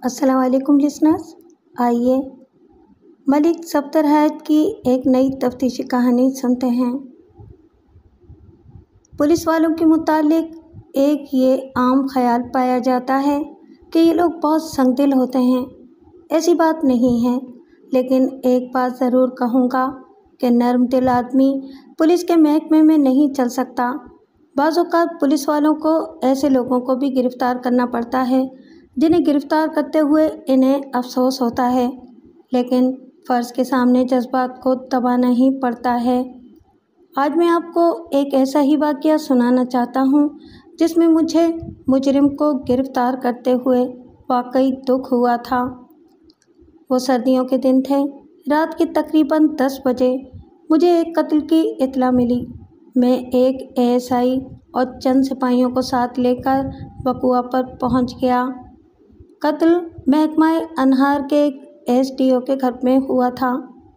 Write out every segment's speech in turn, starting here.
अस्सलाम वालेकुम लिसनर्स। आइए मलिक सफदर hayat की एक नई तफ्तीशी कहानी सुनते हैं। पुलिस वालों के मुतालिक एक ये आम ख्याल पाया जाता है कि ये लोग बहुत संगदिल होते हैं। ऐसी बात नहीं है, लेकिन एक बात ज़रूर कहूँगा कि नर्म दिल आदमी पुलिस के महकमे में नहीं चल सकता। बाज़ औक़ात पुलिस वालों को ऐसे लोगों को भी गिरफ़्तार करना पड़ता है जिन्हें गिरफ़्तार करते हुए इन्हें अफसोस होता है, लेकिन फ़र्ज़ के सामने जज्बात को दबाना ही पड़ता है। आज मैं आपको एक ऐसा ही वाक़या सुनाना चाहता हूँ जिसमें मुझे मुजरिम को गिरफ़्तार करते हुए वाकई दुख हुआ था। वो सर्दियों के दिन थे। रात के तकरीबन 10 बजे मुझे एक कत्ल की इत्तला मिली। मैं एक ASI और चंद सिपाहियों को साथ लेकर वक़ुआ पर पहुंच गया। कत्ल महकमा अनहार के एक SDO के घर में हुआ था।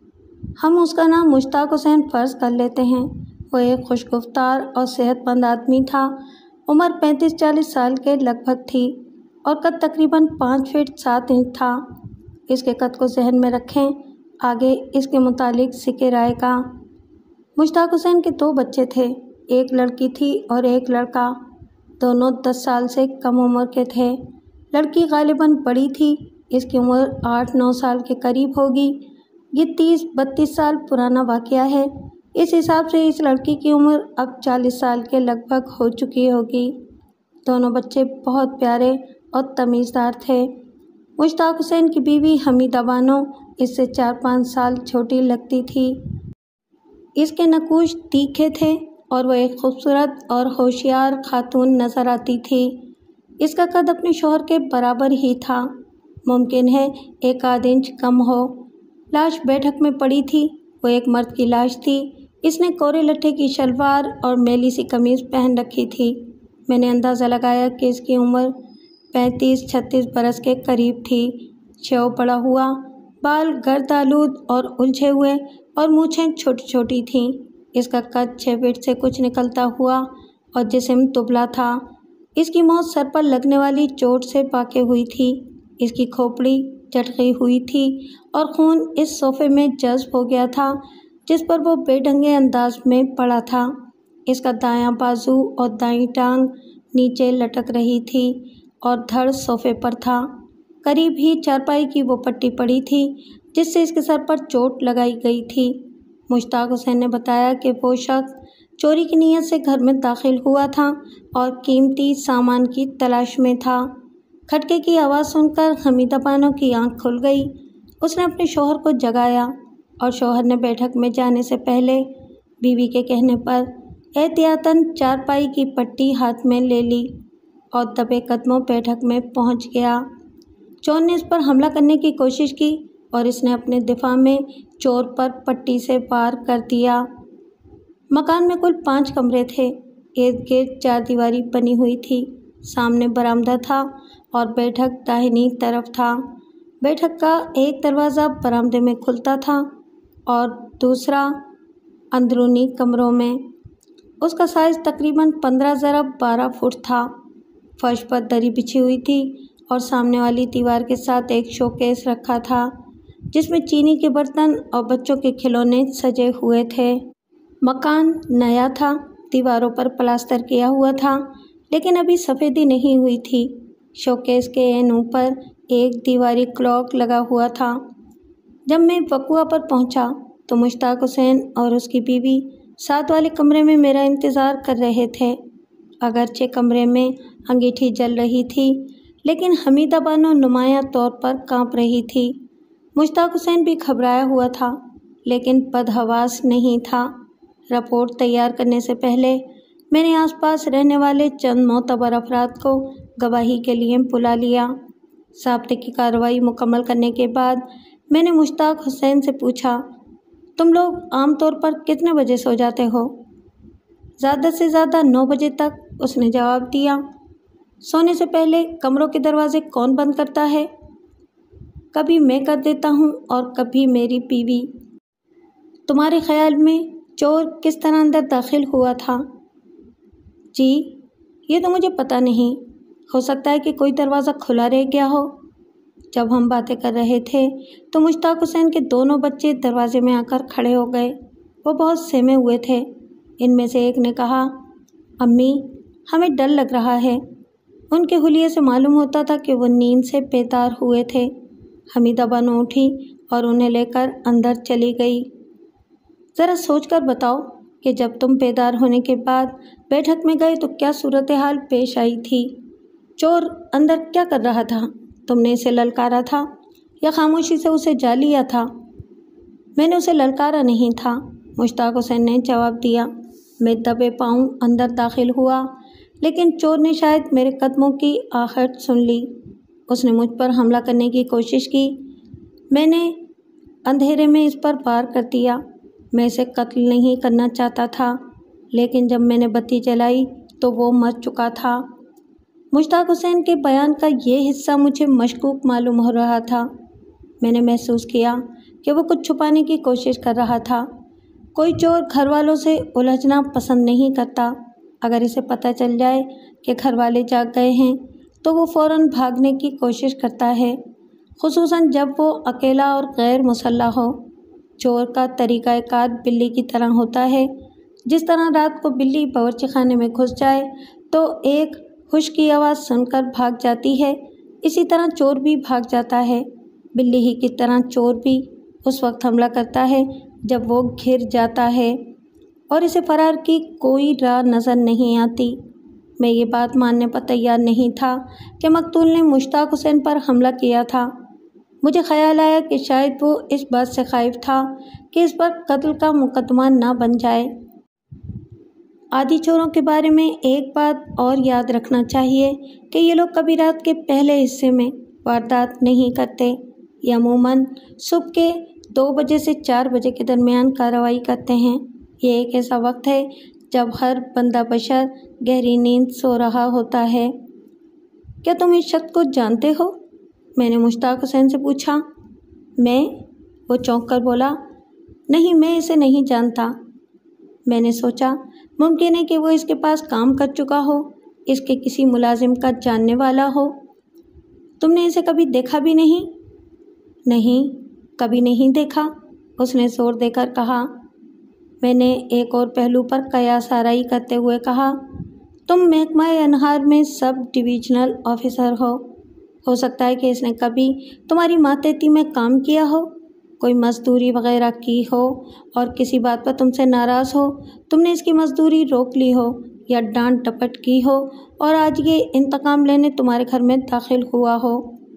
हम उसका नाम मुश्ताक हुसैन फ़र्ज़ कर लेते हैं। वो एक खुशगुफ्तार और सेहतमंद आदमी था। उम्र 35-40 साल के लगभग थी और कद तकरीबन 5 फीट 7 इंच था। इसके कद को जहन में रखें, आगे इसके मुतालिक ज़िक्र आएगा। मुश्ताक हुसैन के 2 बच्चे थे, एक लड़की थी और एक लड़का। दोनों 10 साल से कम उम्र के थे। लड़की गालिबन बड़ी थी, इसकी उम्र 8-9 साल के करीब होगी। ये 30-32 साल पुराना वाक़या है। इस हिसाब से इस लड़की की उम्र अब 40 साल के लगभग हो चुकी होगी। दोनों बच्चे बहुत प्यारे और तमीज़दार थे। मुश्ताक हुसैन की बीवी हमीदा बानो इससे 4-5 साल छोटी लगती थी। इसके नकूश तीखे थे और वह एक खूबसूरत और होशियार खातून नज़र आती थी। इसका कद अपने शौहर के बराबर ही था, मुमकिन है 1 इंच कम हो। लाश बैठक में पड़ी थी। वो एक मर्द की लाश थी। इसने कोरे लट्ठे की शलवार और मैली सी कमीज़ पहन रखी थी। मैंने अंदाज़ा लगाया कि इसकी उम्र 35-36 बरस के करीब थी। शेव पड़ा हुआ, बाल गर्द आलूद और उलझे हुए और मूछें छोटी छोटी थीं। इसका कद 6 फीट से कुछ निकलता हुआ और जिस्म दुबला था। इसकी मौत सर पर लगने वाली चोट से पाके हुई थी। इसकी खोपड़ी चटकी हुई थी और खून इस सोफ़े में जज्ब हो गया था जिस पर वो बेढंगे अंदाज में पड़ा था। इसका दायां बाजू और दाईं टांग नीचे लटक रही थी और धड़ सोफ़े पर था। करीब ही चारपाई की वो पट्टी पड़ी थी जिससे इसके सर पर चोट लगाई गई थी। मुश्ताक हुसैन ने बताया कि वो शख्स चोरी की नीयत से घर में दाखिल हुआ था और कीमती सामान की तलाश में था। खटके की आवाज़ सुनकर हमीदा बानो की आंख खुल गई। उसने अपने शौहर को जगाया और शौहर ने बैठक में जाने से पहले बीवी के कहने पर एहतियातन चारपाई की पट्टी हाथ में ले ली और दबे कदमों बैठक में पहुंच गया। चोर ने इस पर हमला करने की कोशिश की और इसने अपने दिफा में चोर पर पट्टी से वार कर दिया। मकान में कुल 5 कमरे थे। इर्द गिर्द 4 दीवारी बनी हुई थी। सामने बरामदा था और बैठक दाहिनी तरफ था। बैठक का एक दरवाज़ा बरामदे में खुलता था और दूसरा अंदरूनी कमरों में। उसका साइज़ तकरीबन 15x12 फुट था। फर्श पर दरी बिछी हुई थी और सामने वाली दीवार के साथ एक शोकेस रखा था जिसमें चीनी के बर्तन और बच्चों के खिलौने सजे हुए थे। मकान नया था। दीवारों पर प्लास्टर किया हुआ था, लेकिन अभी सफ़ेदी नहीं हुई थी। शोकेस के एन ऊपर एक दीवारी क्लॉक लगा हुआ था। जब मैं वक़ुआ पर पहुंचा तो मुश्ताक हुसैन और उसकी बीवी साथ वाले कमरे में मेरा इंतज़ार कर रहे थे। अगरचे कमरे में अंगीठी जल रही थी, लेकिन हमीदा बानो नुमायां तौर पर कांप रही थी। मुश्ताक हुसैन भी घबराया हुआ था, लेकिन बदहवास नहीं था। रिपोर्ट तैयार करने से पहले मैंने आसपास रहने वाले चंद मोतबर अफराद को गवाही के लिए बुला लिया। ज़ाब्ते की कार्रवाई मुकम्मल करने के बाद मैंने मुश्ताक हुसैन से पूछा, तुम लोग आम तौर पर कितने बजे सो जाते हो? ज़्यादा से ज़्यादा 9 बजे तक, उसने जवाब दिया। सोने से पहले कमरों के दरवाजे कौन बंद करता है? कभी मैं कर देता हूँ और कभी मेरी बीवी। तुम्हारे ख्याल में चोर किस तरह अंदर दाखिल हुआ था? जी, ये तो मुझे पता नहीं। हो सकता है कि कोई दरवाज़ा खुला रह गया हो। जब हम बातें कर रहे थे तो मुश्ताक हुसैन के दोनों बच्चे दरवाजे में आकर खड़े हो गए। वो बहुत सहमे हुए थे। इनमें से एक ने कहा, अम्मी, हमें डर लग रहा है। उनके हुलिये से मालूम होता था कि वो नींद से बेदार हुए थे। हमीदा बनो उठी और उन्हें लेकर अंदर चली गई। ज़रा सोचकर बताओ कि जब तुम बेदार होने के बाद बैठक में गए तो क्या सूरत हाल पेश आई थी? चोर अंदर क्या कर रहा था? तुमने इसे ललकारा था या खामोशी से उसे जा लिया था? मैंने उसे ललकारा नहीं था, मुश्ताक हुसैन ने जवाब दिया। मैं दबे पाँव अंदर दाखिल हुआ, लेकिन चोर ने शायद मेरे कदमों की आहट सुन ली। उसने मुझ पर हमला करने की कोशिश की। मैंने अंधेरे में इस पर वार कर दिया। मैं इसे कत्ल नहीं करना चाहता था, लेकिन जब मैंने बत्ती जलाई तो वो मर चुका था। मुश्ताक हुसैन के बयान का ये हिस्सा मुझे मशकूक मालूम हो रहा था। मैंने महसूस किया कि वो कुछ छुपाने की कोशिश कर रहा था। कोई चोर घर वालों से उलझना पसंद नहीं करता। अगर इसे पता चल जाए कि घर वाले जाग गए हैं तो वो फ़ौरन भागने की कोशिश करता है, खुसूसन जब वो अकेला और गैर मुसल्लह हो। चोर का तरीक़ाकार बिल्ली की तरह होता है। जिस तरह रात को बिल्ली बावर्ची खाने में घुस जाए तो एक हुश की आवाज़ सुनकर भाग जाती है, इसी तरह चोर भी भाग जाता है। बिल्ली ही की तरह चोर भी उस वक्त हमला करता है जब वो घिर जाता है और इसे फरार की कोई राह नज़र नहीं आती। मैं ये बात मानने पर तैयार नहीं था कि मकतूल ने मुश्ताक हुसैन पर हमला किया था। मुझे ख़याल आया कि शायद वो इस बात से ख़ाइफ था कि इस पर कत्ल का मुकदमा ना बन जाए। आदि चोरों के बारे में एक बात और याद रखना चाहिए कि ये लोग कभी रात के पहले हिस्से में वारदात नहीं करते। ये अमूमन सुबह के 2 बजे से 4 बजे के दरमियान कार्रवाई करते हैं। ये एक ऐसा वक्त है जब हर बंदा बशर गहरी नींद सो रहा होता है। क्या तुम इस शख्स को जानते हो? मैंने मुश्ताक हुसैन से पूछा। मैं? वो चौंक कर बोला, नहीं, मैं इसे नहीं जानता। मैंने सोचा मुमकिन है कि वो इसके पास काम कर चुका हो, इसके किसी मुलाजिम का जानने वाला हो। तुमने इसे कभी देखा भी नहीं? नहीं, कभी नहीं देखा, उसने ज़ोर देकर कहा। मैंने एक और पहलू पर कयास आराई करते हुए कहा, तुम महकमा अनहार में सब डिविजनल ऑफिसर हो सकता है कि इसने कभी तुम्हारी मातहती में काम किया हो, कोई मजदूरी वगैरह की हो और किसी बात पर तुमसे नाराज़ हो, तुमने इसकी मजदूरी रोक ली हो या डांट डपट की हो और आज ये इंतकाम लेने तुम्हारे घर में दाखिल हुआ हो।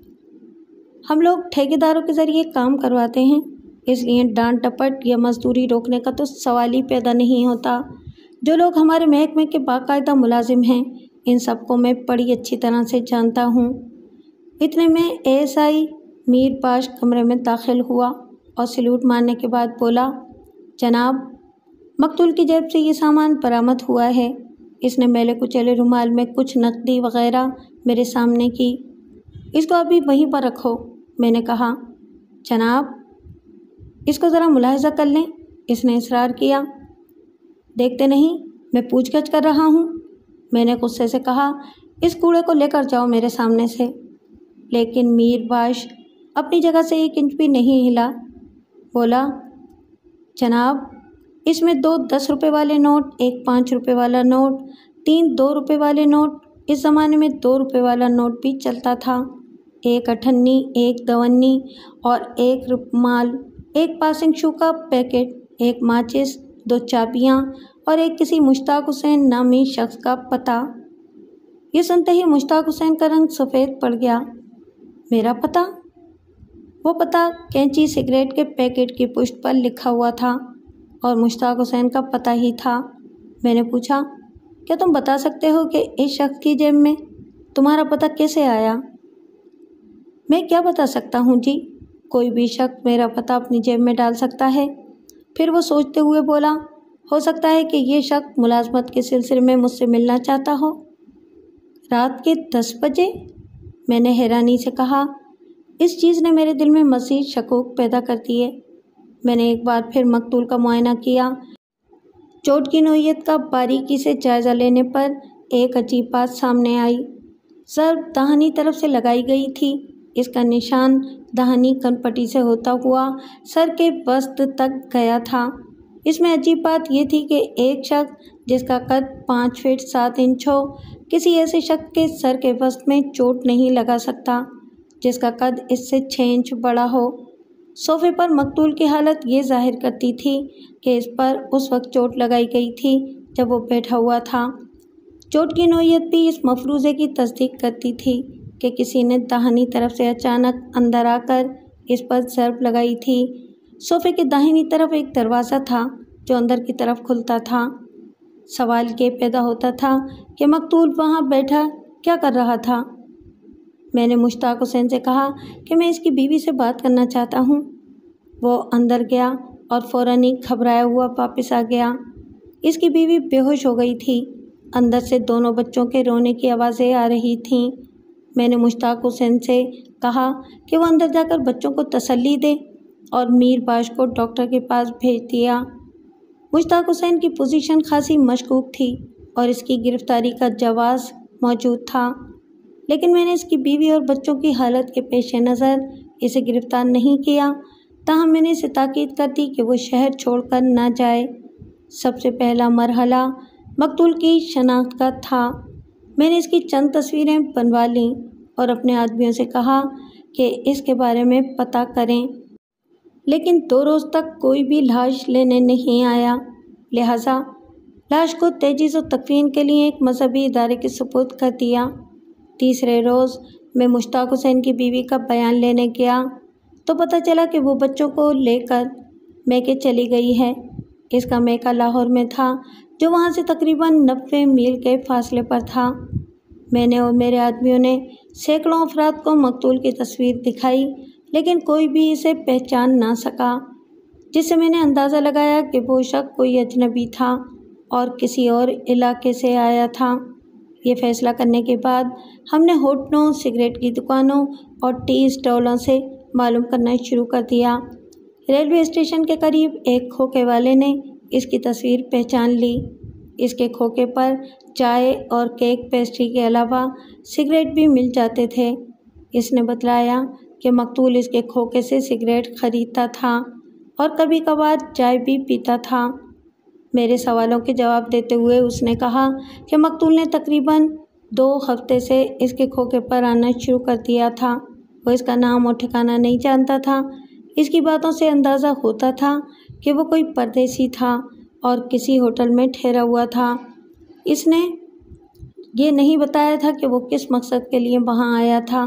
हम लोग ठेकेदारों के ज़रिए काम करवाते हैं, इसलिए डांट डपट या मजदूरी रोकने का तो सवाल ही पैदा नहीं होता। जो लोग हमारे महकमे के बाकायदा मुलाजिम हैं, इन सबको मैं बड़ी अच्छी तरह से जानता हूँ। इतने में एएसआई मीर पाश कमरे में दाखिल हुआ और सैल्यूट मारने के बाद बोला, जनाब, मकतूल की जेब से ये सामान बरामद हुआ है। इसने मैले कुचले रुमाल में कुछ नकदी वगैरह मेरे सामने की। इसको अभी वहीं पर रखो, मैंने कहा। जनाब, इसको ज़रा मुलाहिज़ा कर लें, इसने इसरार किया। देखते नहीं मैं पूछगछ कर रहा हूँ, मैंने गुस्से से कहा। इस कूड़े को लेकर जाओ मेरे सामने से। लेकिन मीर बाश अपनी जगह से 1 इंच भी नहीं हिला। बोला, जनाब, इसमें 2 10 रुपये वाले नोट, 1 5 रुपये वाला नोट, 3 2 रुपये वाले नोट, इस ज़माने में 2 रुपये वाला नोट भी चलता था, 1 अठन्नी, 1 दवन्नी और 1 रुमाल, 1 पासिंग शू का पैकेट, 1 माचिस, 2 चाबियाँ और 1 किसी मुश्ताक हुसैन नामी शख्स का पता। ये सुनते ही मुश्ताक हुसैन का रंग सफ़ेद पड़ गया। मेरा पता? वो पता कैंची सिगरेट के पैकेट की पुष्ट पर लिखा हुआ था और मुश्ताक हुसैन का पता ही था। मैंने पूछा, क्या तुम बता सकते हो कि इस शख्स की जेब में तुम्हारा पता कैसे आया? मैं क्या बता सकता हूँ जी, कोई भी शख्स मेरा पता अपनी जेब में डाल सकता है। फिर वो सोचते हुए बोला, हो सकता है कि ये शख्स मुलाजमत के सिलसिले में मुझसे मिलना चाहता हो। रात के 10 बजे? मैंने हैरानी से कहा। इस चीज़ ने मेरे दिल में मज़ीद शकूक पैदा कर दिए। मैंने एक बार फिर मकतूल का मुआयना किया। चोट की नोयत का बारीकी से जायज़ा लेने पर एक अजीब बात सामने आई। ज़र्ब दाहिनी तरफ से लगाई गई थी इसका निशान दाहिनी कनपट्टी से होता हुआ सर के वस्त तक गया था। इसमें अजीब बात यह थी कि एक शख्स जिसका कद 5 फीट 7 इंच हो, किसी ऐसे शख्स के सर के वस्त में चोट नहीं लगा सकता जिसका कद इससे 6 इंच बड़ा हो। सोफे पर मकतूल की हालत ये जाहिर करती थी कि इस पर उस वक्त चोट लगाई गई थी जब वो बैठा हुआ था। चोट की नौयत भी इस मफरूज़े की तस्दीक करती थी कि किसी ने दाहिनी तरफ से अचानक अंदर आकर इस पर ज़रब लगाई थी। सोफ़े के दाहिनी तरफ एक दरवाज़ा था जो अंदर की तरफ खुलता था। सवाल ये पैदा होता था कि मकतूल वहाँ बैठा क्या कर रहा था। मैंने मुश्ताक हुसैन से कहा कि मैं इसकी बीवी से बात करना चाहता हूँ। वो अंदर गया और फ़ौरन ही घबराया हुआ वापस आ गया। इसकी बीवी बेहोश हो गई थी। अंदर से दोनों बच्चों के रोने की आवाज़ें आ रही थीं। मैंने मुश्ताक हुसैन से कहा कि वो अंदर जाकर बच्चों को तसल्ली दे और मीर बाश को डॉक्टर के पास भेज दिया। मुश्ताक हुसैन की पोजीशन खासी मशकूक थी और इसकी गिरफ्तारी का जवाज़ मौजूद था, लेकिन मैंने इसकी बीवी और बच्चों की हालत के पेश नज़र इसे गिरफ़्तार नहीं किया। ताहम मैंने इसे ताकीद कर दी कि वो शहर छोड़कर ना जाए। सबसे पहला मरहला मकतूल की शनाख्त का था। मैंने इसकी चंद तस्वीरें बनवा लीं और अपने आदमियों से कहा कि इसके बारे में पता करें, लेकिन 2 रोज़ तक कोई भी लाश लेने नहीं आया। लिहाजा लाश को तजहीज़ व तकफ़ीन के लिए एक मजहबी इदारे के सुपुर्द कर दिया। तीसरे रोज़ मैं मुश्ताक हुसैन की बीवी का बयान लेने गया तो पता चला कि वो बच्चों को लेकर मैके चली गई है। इसका मैका लाहौर में था, जो वहाँ से तकरीबन 90 मील के फासले पर था। मैंने और मेरे आदमियों ने सैकड़ों अफराद को मकतूल की तस्वीर दिखाई, लेकिन कोई भी इसे पहचान ना सका, जिससे मैंने अंदाज़ा लगाया कि वो शख्स कोई अजनबी था और किसी और इलाके से आया था। ये फ़ैसला करने के बाद हमने होटलों, सिगरेट की दुकानों और टी स्टॉलों से मालूम करना शुरू कर दिया। रेलवे स्टेशन के करीब एक खोखे वाले ने इसकी तस्वीर पहचान ली। इसके खोखे पर चाय और केक पेस्ट्री के अलावा सिगरेट भी मिल जाते थे। इसने बतलाया कि मकतूल इसके खोखे से सिगरेट ख़रीदता था और कभी कभार चाय भी पीता था। मेरे सवालों के जवाब देते हुए उसने कहा कि मकतूल ने तकरीबन 2 हफ्ते से इसके खोखे पर आना शुरू कर दिया था। वो इसका नाम और ठिकाना नहीं जानता था। इसकी बातों से अंदाज़ा होता था कि वो कोई परदेसी था और किसी होटल में ठहरा हुआ था। इसने ये नहीं बताया था कि वो किस मकसद के लिए वहाँ आया था।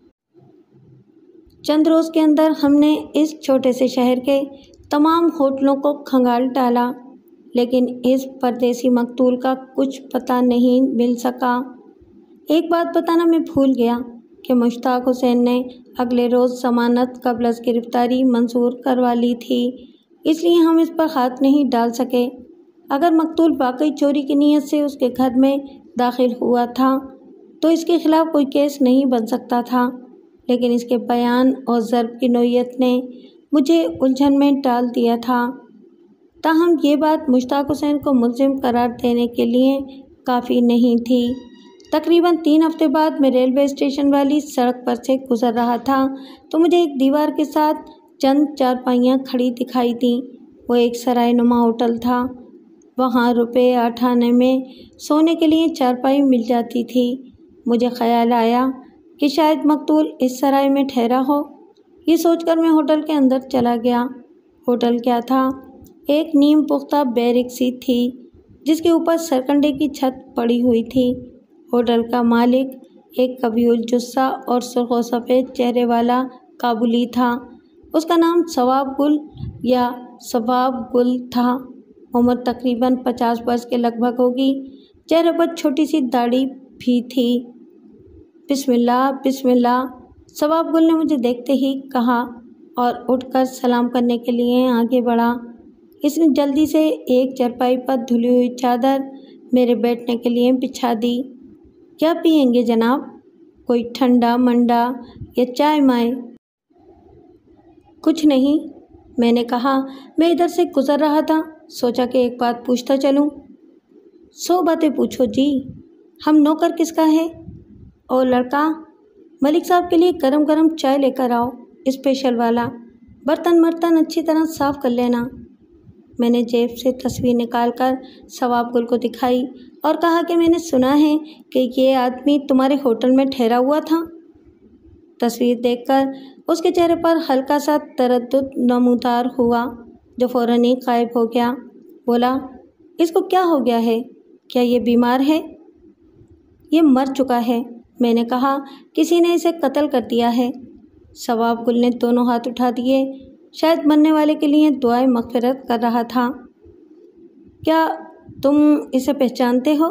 चंद रोज़ के अंदर हमने इस छोटे से शहर के तमाम होटलों को खंगाल डाला, लेकिन इस परदेसी मकतूल का कुछ पता नहीं मिल सका। एक बात बताना मैं भूल गया कि मुश्ताक हुसैन ने अगले रोज़ ज़मानत कबल अज़ गिरफ़्तारी मंजूर करवा ली थी, इसलिए हम इस पर हाथ नहीं डाल सके। अगर मकतूल वाकई चोरी की नीयत से उसके घर में दाखिल हुआ था तो इसके ख़िलाफ़ कोई केस नहीं बन सकता था, लेकिन इसके बयान और ज़रब की नौयत ने मुझे उलझन में डाल दिया था। ताहम ये बात मुश्ताक हुसैन को मुल्ज़िम करार देने के लिए काफ़ी नहीं थी। तकरीबन 3 हफ्ते बाद मैं रेलवे स्टेशन वाली सड़क पर से गुज़र रहा था तो मुझे एक दीवार के साथ चंद चारपाइयाँ खड़ी दिखाई दी। वो एक सरायनुमा होटल था। वहाँ रुपये 8 आने में सोने के लिए चारपाई मिल जाती थी। मुझे ख़याल आया कि शायद मकतूल इस सराय में ठहरा हो। ये सोचकर मैं होटल के अंदर चला गया। होटल क्या था? एक नीम पुख्ता बैरिक सी थी जिसके ऊपर सरकंडे की छत पड़ी हुई थी। होटल का मालिक एक कबील जुस्सा और सुर्ख व सफ़ेद चेहरे वाला काबुली था। उसका नाम सवाब गुल या सवाब गुल था। उम्र तकरीबन 50 वर्ष के लगभग होगी। चेहरे पर छोटी सी दाढ़ी भी थी। बिस्मिल्लाह बिस्मिल्लाह, सवाब गुल ने मुझे देखते ही कहा और उठकर सलाम करने के लिए आगे बढ़ा। इसने जल्दी से एक चारपाई पर धुली हुई चादर मेरे बैठने के लिए बिछा दी। क्या पिएंगे जनाब? कोई ठंडा मंडा या चाय माए? कुछ नहीं, मैंने कहा। मैं इधर से गुज़र रहा था, सोचा कि एक बात पूछता चलूं। 100 बातें पूछो जी। हम नौकर किसका है? ओ लड़का, मलिक साहब के लिए गरम गरम चाय लेकर आओ, स्पेशल वाला। बर्तन अच्छी तरह साफ़ कर लेना। मैंने जेब से तस्वीर निकालकर सवाब गुल को दिखाई और कहा कि मैंने सुना है कि ये आदमी तुम्हारे होटल में ठहरा हुआ था। तस्वीर देखकर उसके चेहरे पर हल्का सा तरद्दुद नमूदार हुआ, जो फ़ौरन ही गायब हो गया। बोला, इसको क्या हो गया है? क्या ये बीमार है? ये मर चुका है। मैंने कहा, किसी ने इसे कत्ल कर दिया है। सवाब गुल ने दोनों हाथ उठा दिए, शायद मरने वाले के लिए दुआए मग़फ़िरत कर रहा था। क्या तुम इसे पहचानते हो?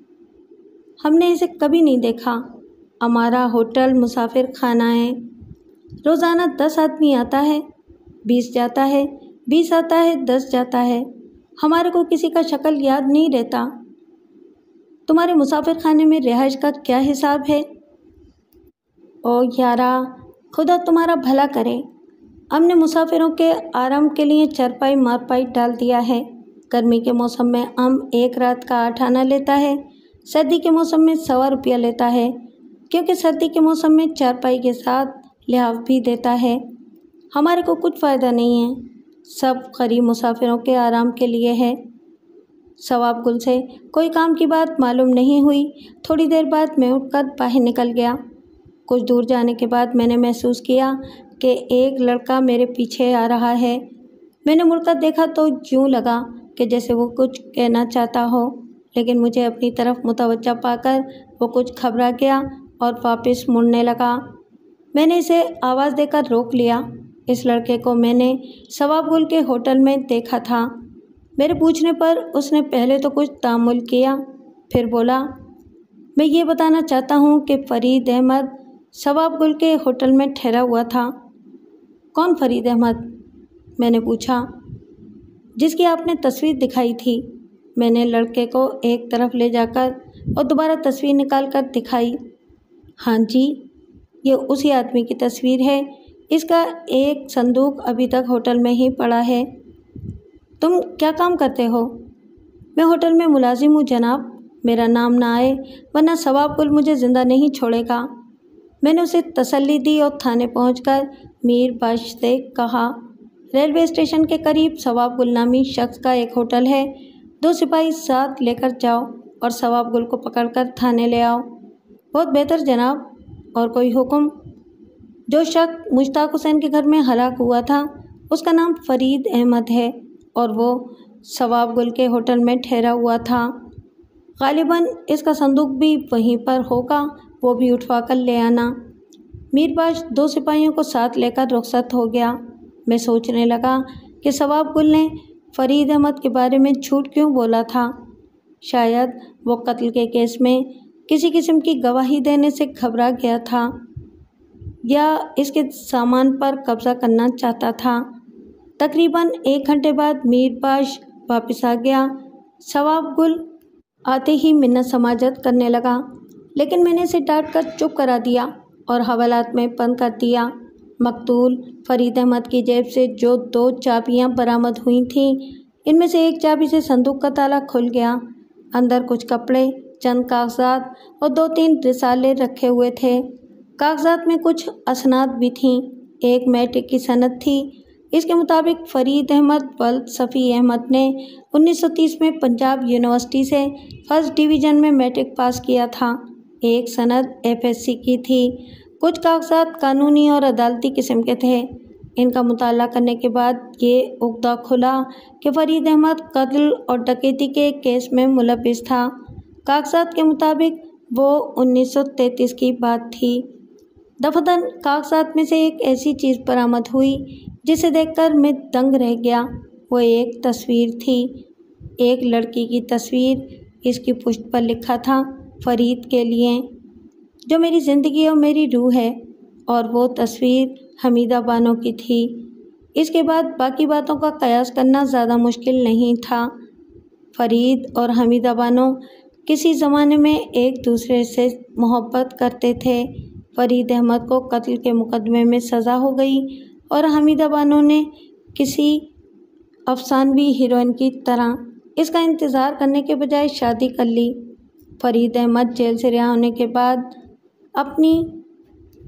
हमने इसे कभी नहीं देखा। हमारा होटल मुसाफिर खाना है। रोज़ाना 10 आदमी आता है, 20 जाता है, 20 आता है, 10 जाता है। हमारे को किसी का शक्ल याद नहीं रहता। तुम्हारे मुसाफिर खाने में रिहाइश का क्या हिसाब है? ओ यारा, खुदा तुम्हारा भला करे। हमने मुसाफिरों के आराम के लिए चरपाई मारपाई डाल दिया है। गर्मी के मौसम में हम एक रात का 8 आना लेता है, सर्दी के मौसम में 100 रुपया लेता है, क्योंकि सर्दी के मौसम में चारपाई के साथ लिहाफ भी देता है। हमारे को कुछ फ़ायदा नहीं है, सब गरीब मुसाफिरों के आराम के लिए है। सवाब गुल से कोई काम की बात मालूम नहीं हुई। थोड़ी देर बाद मैं उठकर बाहर निकल गया। कुछ दूर जाने के बाद मैंने महसूस किया कि एक लड़का मेरे पीछे आ रहा है। मैंने मुड़कर देखा तो यूँ लगा कि जैसे वो कुछ कहना चाहता हो, लेकिन मुझे अपनी तरफ मुतवज्जा पाकर वो कुछ घबरा गया और वापस मुड़ने लगा। मैंने इसे आवाज़ देकर रोक लिया। इस लड़के को मैंने सवाब गुल के होटल में देखा था। मेरे पूछने पर उसने पहले तो कुछ तामुल किया, फिर बोला, मैं ये बताना चाहता हूँ कि फ़रीद अहमद सवाब गुल के होटल में ठहरा हुआ था। कौन फ़रीद अहमद? मैंने पूछा। जिसकी आपने तस्वीर दिखाई थी। मैंने लड़के को एक तरफ ले जाकर और दोबारा तस्वीर निकाल कर दिखाई। हाँ जी, ये उसी आदमी की तस्वीर है। इसका एक संदूक अभी तक होटल में ही पड़ा है। तुम क्या काम करते हो? मैं होटल में मुलाजिम हूँ जनाब। मेरा नाम ना आए वरना सवाब गुल मुझे ज़िंदा नहीं छोड़ेगा। मैंने उसे तसल्ली दी और थाने पहुंचकर मीर बाश से कहा, रेलवे स्टेशन के करीब सवाब गुल नामी शख्स का एक होटल है। 2 सिपाही साथ लेकर जाओ और सवाब गुल को पकड़कर थाने ले आओ। बहुत बेहतर जनाब। और कोई हुक्म? जो शख्स मुश्ताक हुसैन के घर में हलाक हुआ था, उसका नाम फ़रीद अहमद है और वो सवाब गुल के होटल में ठहरा हुआ था। गालिबन इसका संदूक भी वहीं पर होगा, वो भी उठवा कर ले आना। मीरबाश 2 सिपाहियों को साथ लेकर रुखसत हो गया। मैं सोचने लगा कि सवाब गुल ने फ़रीद अहमद के बारे में झूठ क्यों बोला था। शायद वो कत्ल के केस में किसी किस्म की गवाही देने से घबरा गया था या इसके सामान पर कब्ज़ा करना चाहता था। तकरीबन 1 घंटे बाद मीरबाश वापस आ गया। सवाब गुल आते ही मिन्नत समाजत करने लगा, लेकिन मैंने इसे डांट कर चुप करा दिया और हवालात में बंद कर दिया। मकतूल फ़रीद अहमद की जेब से जो 2 चाबियां बरामद हुई थीं, इनमें से एक चाबी से संदूक का ताला खुल गया। अंदर कुछ कपड़े, चंद कागजात और 2-3 रिसाले रखे हुए थे। कागजात में कुछ असनाद भी थीं। एक मैट्रिक की सनद थी। इसके मुताबिक फ़रीद अहमद वल्द सफ़ी अहमद ने 1930 में पंजाब यूनिवर्सिटी से 1st डिवीज़न में मैट्रिक पास किया था। एक सनद FSC की थी। कुछ कागजात कानूनी और अदालती किस्म के थे। इनका मुताला करने के बाद ये उगदा खुला कि फ़रीद अहमद कत्ल और डकैती के केस में मुलव्विस था। कागजात के मुताबिक वो 1933 की बात थी। दफतन कागजात में से एक ऐसी चीज़ बरामद हुई जिसे देखकर मैं दंग रह गया। वो एक तस्वीर थी, एक लड़की की तस्वीर। इसकी पुष्ट पर लिखा था, फ़रीद के लिए, जो मेरी ज़िंदगी और मेरी रूह है। और वो तस्वीर हमीदा बानो की थी। इसके बाद बाकी बातों का कयास करना ज़्यादा मुश्किल नहीं था। फ़रीद और हमीदा बानो किसी ज़माने में एक दूसरे से मोहब्बत करते थे। फ़रीद अहमद को कत्ल के मुकदमे में सज़ा हो गई और हमीदा बानो ने किसी अफसानवी हीरोइन की तरह इसका इंतज़ार करने के बजाय शादी कर ली। फ़रीद अहमद जेल से रिहा होने के बाद अपनी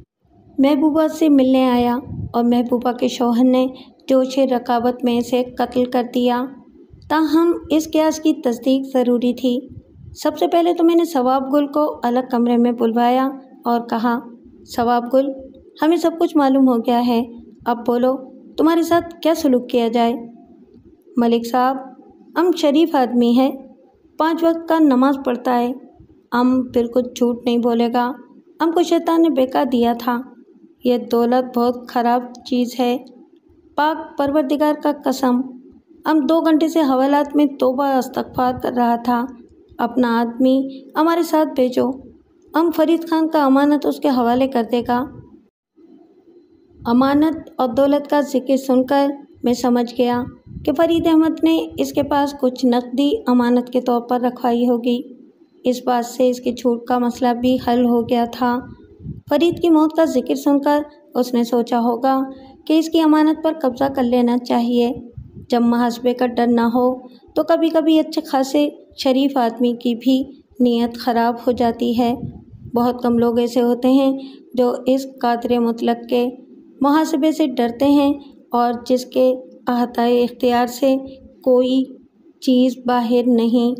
महबूबा से मिलने आया और महबूबा के शौहर ने जोश रकाबत में इसे कत्ल कर दिया। ताहम इस क़यास की तस्दीक ज़रूरी थी। सबसे पहले तो मैंने सवाब गुल को अलग कमरे में बुलवाया और कहा, सवाब गुल, हमें सब कुछ मालूम हो गया है, अब बोलो तुम्हारे साथ क्या सलूक किया जाए। मलिक साहब, हम शरीफ आदमी है, 5 वक्त का नमाज पढ़ता है, हम बिल्कुल झूठ नहीं बोलेगा, हमको शैतान ने बेका दिया था। ये दौलत बहुत ख़राब चीज़ है, पाक परवरदिगार का कसम, हम 2 घंटे से हवालात में तौबा इस्तग़फ़ार कर रहा था। अपना आदमी हमारे साथ भेजो, हम फरीद खान का अमानत उसके हवाले कर देगा। अमानत और दौलत का जिक्र सुनकर मैं समझ गया कि फरीद अहमद ने इसके पास कुछ नकदी अमानत के तौर पर रखवाई होगी। इस बात से इसके झूठ का मसला भी हल हो गया था। फरीद की मौत का जिक्र सुनकर उसने सोचा होगा कि इसकी अमानत पर कब्ज़ा कर लेना चाहिए। जब मुहासबे का डर ना हो तो कभी कभी अच्छे खासे शरीफ आदमी की भी नीयत ख़राब हो जाती है। बहुत कम लोग ऐसे होते हैं जो इस कादर मुतलक के मुहासबे से डरते हैं और जिसके अहताए इख्तियार से कोई चीज़ बाहर नहीं।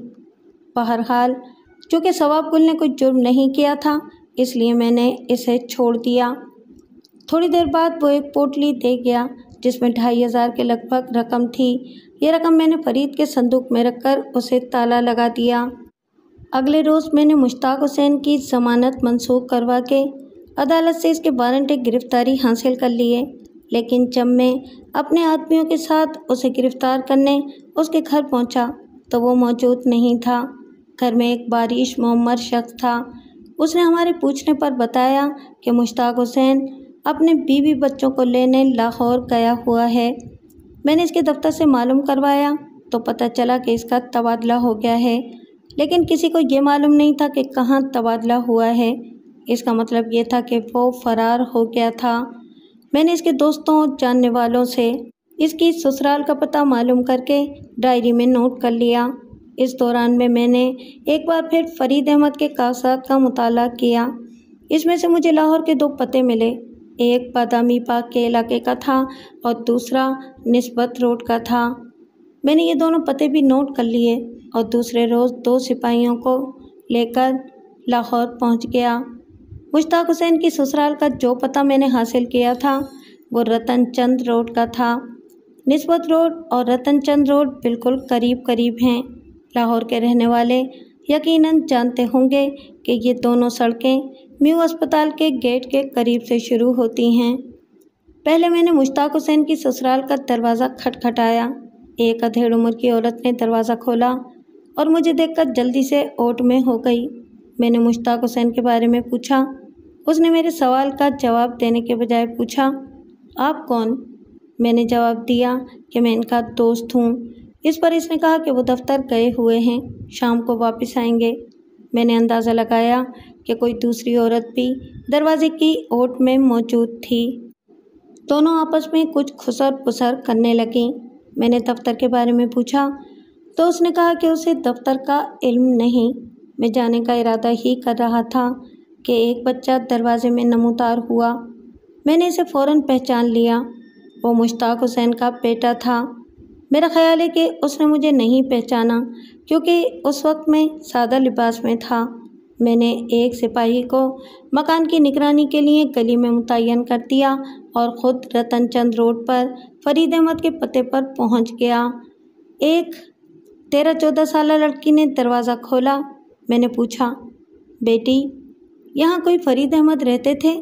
बहरहाल चूँकि सवाब गुल ने कोई जुर्म नहीं किया था, इसलिए मैंने इसे छोड़ दिया। थोड़ी देर बाद वो एक पोटली दे गया जिसमें 2500 के लगभग रकम थी। ये रकम मैंने फरीद के संदूक में रखकर उसे ताला लगा दिया। अगले रोज़ मैंने मुश्ताक हुसैन की ज़मानत मंसूख करवा के अदालत से इसके वारंट गिरफ़्तारी हासिल कर लिए, लेकिन जब मैं अपने आदमियों के साथ उसे गिरफ़्तार करने उसके घर पहुंचा तो वो मौजूद नहीं था। घर में एक बारिश मोहम्मद शख्स था। उसने हमारे पूछने पर बताया कि मुश्ताक हुसैन अपने बीवी बच्चों को लेने लाहौर गया हुआ है। मैंने इसके दफ्तर से मालूम करवाया तो पता चला कि इसका तबादला हो गया है, लेकिन किसी को ये मालूम नहीं था कि कहाँ तबादला हुआ है। इसका मतलब ये था कि वो फ़रार हो गया था। मैंने इसके दोस्तों और जानने वालों से इसकी ससुराल का पता मालूम करके डायरी में नोट कर लिया। इस दौरान में मैंने एक बार फिर फरीद अहमद के कागजात का मुताला किया। इसमें से मुझे लाहौर के 2 पते मिले, एक बादामी बाग के इलाके का था और दूसरा निस्बत रोड का था। मैंने ये दोनों पते भी नोट कर लिए और दूसरे रोज़ 2 सिपाहियों को लेकर लाहौर पहुंच गया। मुश्ताक हुसैन की ससुराल का जो पता मैंने हासिल किया था वो रतन चंद रोड का था। निस्बत रोड और रतन चंद रोड बिल्कुल करीब करीब हैं। लाहौर के रहने वाले यकीनन जानते होंगे कि ये दोनों सड़कें म्यू अस्पताल के गेट के करीब से शुरू होती हैं। पहले मैंने मुश्ताक हुसैन की ससुराल का दरवाज़ा खटखटाया। एक अधेड़ उम्र की औरत ने दरवाज़ा खोला और मुझे देखकर जल्दी से ओट में हो गई। मैंने मुश्ताक हुसैन के बारे में पूछा। उसने मेरे सवाल का जवाब देने के बजाय पूछा, आप कौन? मैंने जवाब दिया कि मैं इनका दोस्त हूँ। इस पर इसने कहा कि वो दफ्तर गए हुए हैं, शाम को वापस आएंगे। मैंने अंदाज़ा लगाया कि कोई दूसरी औरत भी दरवाजे की ओट में मौजूद थी। दोनों आपस में कुछ खुसर पुसर करने लगीं। मैंने दफ्तर के बारे में पूछा तो उसने कहा कि उसे दफ्तर का इल्म नहीं। मैं जाने का इरादा ही कर रहा था कि एक बच्चा दरवाजे में नमूदार हुआ। मैंने इसे फ़ौरन पहचान लिया। वो मुश्ताक हुसैन का बेटा था। मेरा ख्याल है कि उसने मुझे नहीं पहचाना क्योंकि उस वक्त मैं सादा लिबास में था। मैंने एक सिपाही को मकान की निगरानी के लिए गली में मुतय्यन कर दिया और ख़ुद रतन चंद रोड पर फरीद अहमद के पते पर पहुंच गया। एक 13-14 साल लड़की ने दरवाज़ा खोला। मैंने पूछा, बेटी, यहाँ कोई फरीद अहमद रहते थे?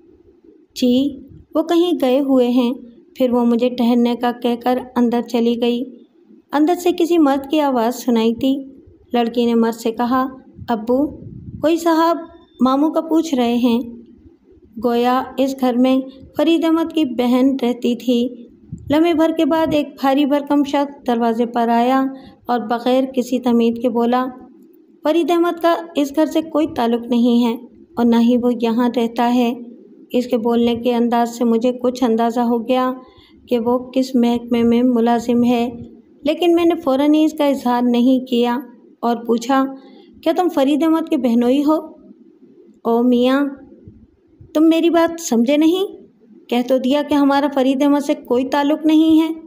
जी, वो कहीं गए हुए हैं। फिर वो मुझे ठहरने का कहकर अंदर चली गई। अंदर से किसी मर्द की आवाज़ सुनाई थी। लड़की ने मर्द से कहा, अब्बू, कोई साहब मामू का पूछ रहे हैं। गोया इस घर में फरीद अहमद की बहन रहती थी। लम्हे भर के बाद एक भारी भरकम शख्स दरवाजे पर आया और बग़ैर किसी तमीज़ के बोला, फरीद अहमद का इस घर से कोई ताल्लुक़ नहीं है और न ही वो यहाँ रहता है। इसके बोलने के अंदाज से मुझे कुछ अंदाज़ा हो गया कि वो किस महकमे में मुलाजिम है, लेकिन मैंने फ़ौरन ही इसका इजहार नहीं किया और पूछा, क्या तुम फरीद अहमद के बहनोई हो? ओ मियाँ, तुम मेरी बात समझे नहीं? कह तो दिया कि हमारा फरीद अहमद से कोई ताल्लुक़ नहीं है।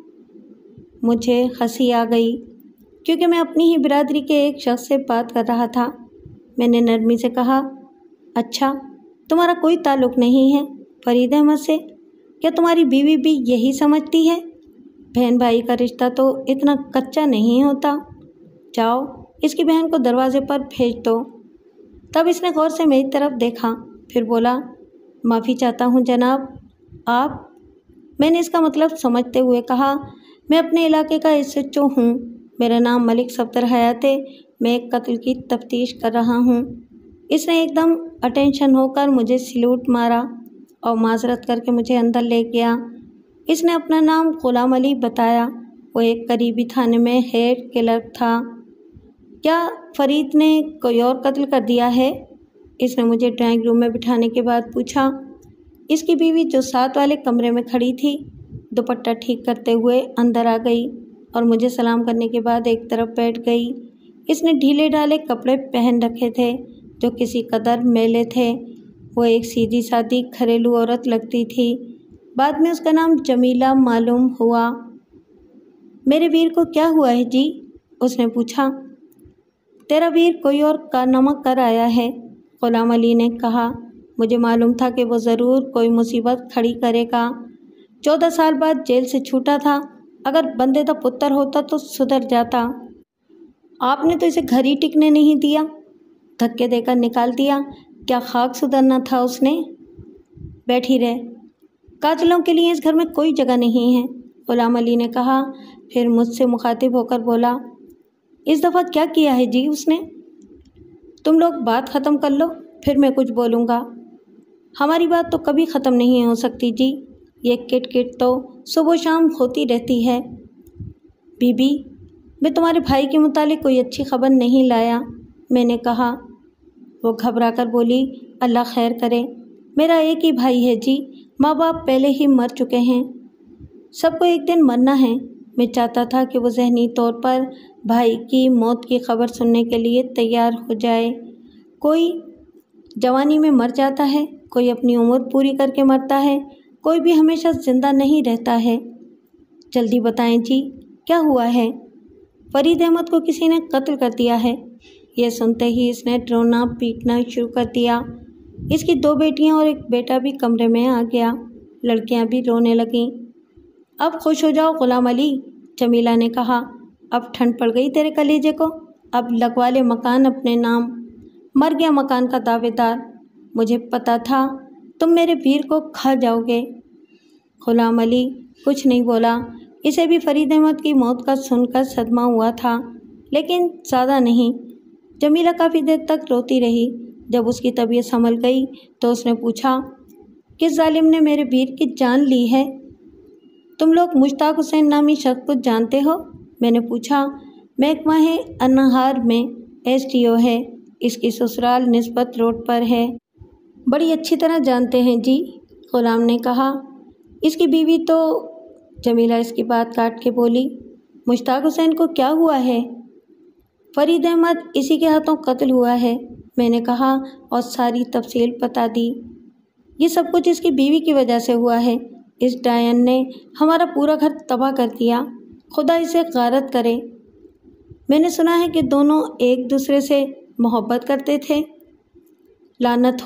मुझे हंसी आ गई क्योंकि मैं अपनी ही बिरादरी के एक शख्स से बात कर रहा था। मैंने नरमी से कहा, अच्छा तुम्हारा कोई ताल्लुक़ नहीं है फरीद अहमद से? क्या तुम्हारी बीवी भी यही समझती है? बहन भाई का रिश्ता तो इतना कच्चा नहीं होता। जाओ इसकी बहन को दरवाजे पर भेज दो। तब इसने गौर से मेरी तरफ देखा, फिर बोला, माफ़ी चाहता हूँ जनाब। आप? मैंने इसका मतलब समझते हुए कहा, मैं अपने इलाके का SHO हूँ। मेरा नाम मलिक सफदर hayat है। मैं एक कत्ल की तफ्तीश कर रहा हूँ। इसने एकदम अटेंशन होकर मुझे सल्यूट मारा और माजरत करके मुझे अंदर ले गया। इसने अपना नाम गुलाम अली बताया। वो एक करीबी थाने में हेड क्लर्क था। क्या फरीद ने कोई और कत्ल कर दिया है? इसने मुझे ड्राइंग रूम में बिठाने के बाद पूछा। इसकी बीवी जो साथ वाले कमरे में खड़ी थी, दुपट्टा ठीक करते हुए अंदर आ गई और मुझे सलाम करने के बाद एक तरफ बैठ गई। इसने ढीले ढाले कपड़े पहन रखे थे जो किसी कदर मैले थे। वो एक सीधी सादी घरेलू औरत लगती थी। बाद में उसका नाम जमीला मालूम हुआ। मेरे वीर को क्या हुआ है जी? उसने पूछा। तेरा वीर कोई और कारनामा कर आया है, गुलाम अली ने कहा। मुझे मालूम था कि वो ज़रूर कोई मुसीबत खड़ी करेगा। 14 साल बाद जेल से छूटा था। अगर बंदे का पुत्र होता तो सुधर जाता। आपने तो इसे घर ही टिकने नहीं दिया, धक्के देकर निकाल दिया। क्या खाक सुधरना था उसने? बैठी रहे, कातिलों के लिए इस घर में कोई जगह नहीं है, गुलाम अली ने कहा। फिर मुझसे मुखातिब होकर बोला, इस दफ़ा क्या किया है जी उसने? तुम लोग बात ख़त्म कर लो, फिर मैं कुछ बोलूँगा। हमारी बात तो कभी ख़त्म नहीं हो सकती जी। ये किट किट तो सुबह शाम होती रहती है। बीबी, मैं तुम्हारे भाई के मुतालिक कोई अच्छी खबर नहीं लाया, मैंने कहा। वो घबरा कर बोली, अल्लाह खैर करे। मेरा एक ही भाई है जी, माँ बाप पहले ही मर चुके हैं। सबको एक दिन मरना है। मैं चाहता था कि वो ज़हनी तौर पर भाई की मौत की खबर सुनने के लिए तैयार हो जाए। कोई जवानी में मर जाता है, कोई अपनी उम्र पूरी करके मरता है, कोई भी हमेशा ज़िंदा नहीं रहता है। जल्दी बताएं जी, क्या हुआ है? फरीद अहमद को किसी ने कत्ल कर दिया है। यह सुनते ही इसने रोना पीटना शुरू कर दिया। इसकी 2 बेटियां और एक बेटा भी कमरे में आ गया। लड़कियां भी रोने लगीं। अब खुश हो जाओ गुलाम अली, जमीला ने कहा। अब ठंड पड़ गई तेरे कलेजे को। अब लगवा ले मकान अपने नाम। मर गया मकान का दावेदार। मुझे पता था तुम मेरे वीर को खा जाओगे। गुलाम अली कुछ नहीं बोला। इसे भी फरीद अहमद की मौत का सुनकर सदमा हुआ था, लेकिन ज़्यादा नहीं। जमीला काफ़ी देर तक रोती रही। जब उसकी तबीयत संभल गई तो उसने पूछा, किस जालिम ने मेरे वीर की जान ली है? तुम लोग मुश्ताक हुसैन नामी शख्स को जानते हो? मैंने पूछा। महकमा है अनहार में SDO है। इसकी ससुराल निस्बत रोड पर है। बड़ी अच्छी तरह जानते हैं जी, गुलाम ने कहा। इसकी बीवी तो? जमीला इसकी बात काट के बोली। मुश्ताक हुसैन को क्या हुआ है? फरीद अहमद इसी के हाथों कत्ल हुआ है, मैंने कहा और सारी तफसील बता दी। ये सब कुछ इसकी बीवी की वजह से हुआ है। इस डायन ने हमारा पूरा घर तबाह कर दिया। खुदा इसे गारत करे। मैंने सुना है कि दोनों एक दूसरे से मोहब्बत करते थे। लानत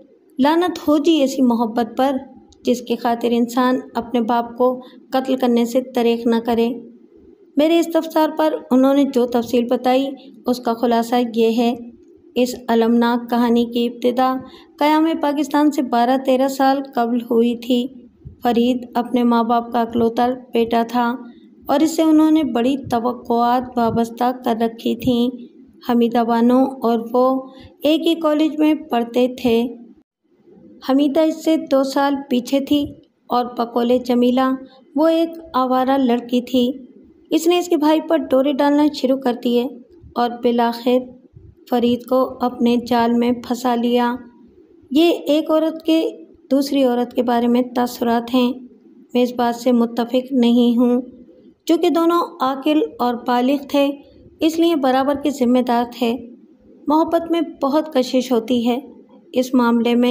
हो जी ऐसी मोहब्बत पर, जिसकी खातिर इंसान अपने बाप को कत्ल करने से तरेख न करे। मेरे इस्तफसार पर उन्होंने जो तफसील बताई उसका खुलासा ये है। इस अलमनाक कहानी की इब्तिदा क़याम पाकिस्तान से 12-13 साल कबल हुई थी। फरीद अपने माँ बाप का इकलौता बेटा था और इससे उन्होंने बड़ी तवक्कुआत वाबस्ता कर रखी थीं। हमीदा बानो और वो एक ही कॉलेज में पढ़ते थे। हमीदा इससे 2 साल पीछे थी और बकौले जमीला वो एक आवारा लड़की थी। इसने इसके भाई पर डोरे डालना शुरू कर दिए और बिलाखिर फरीद को अपने जाल में फंसा लिया। ये एक औरत के दूसरी औरत के बारे में तासुरात हैं। मैं इस बात से मुत्तफिक नहीं हूँ। चूँकि दोनों आकिल और बालिग थे, इसलिए बराबर के ज़िम्मेदार थे। मोहब्बत में बहुत कशिश होती है। इस मामले में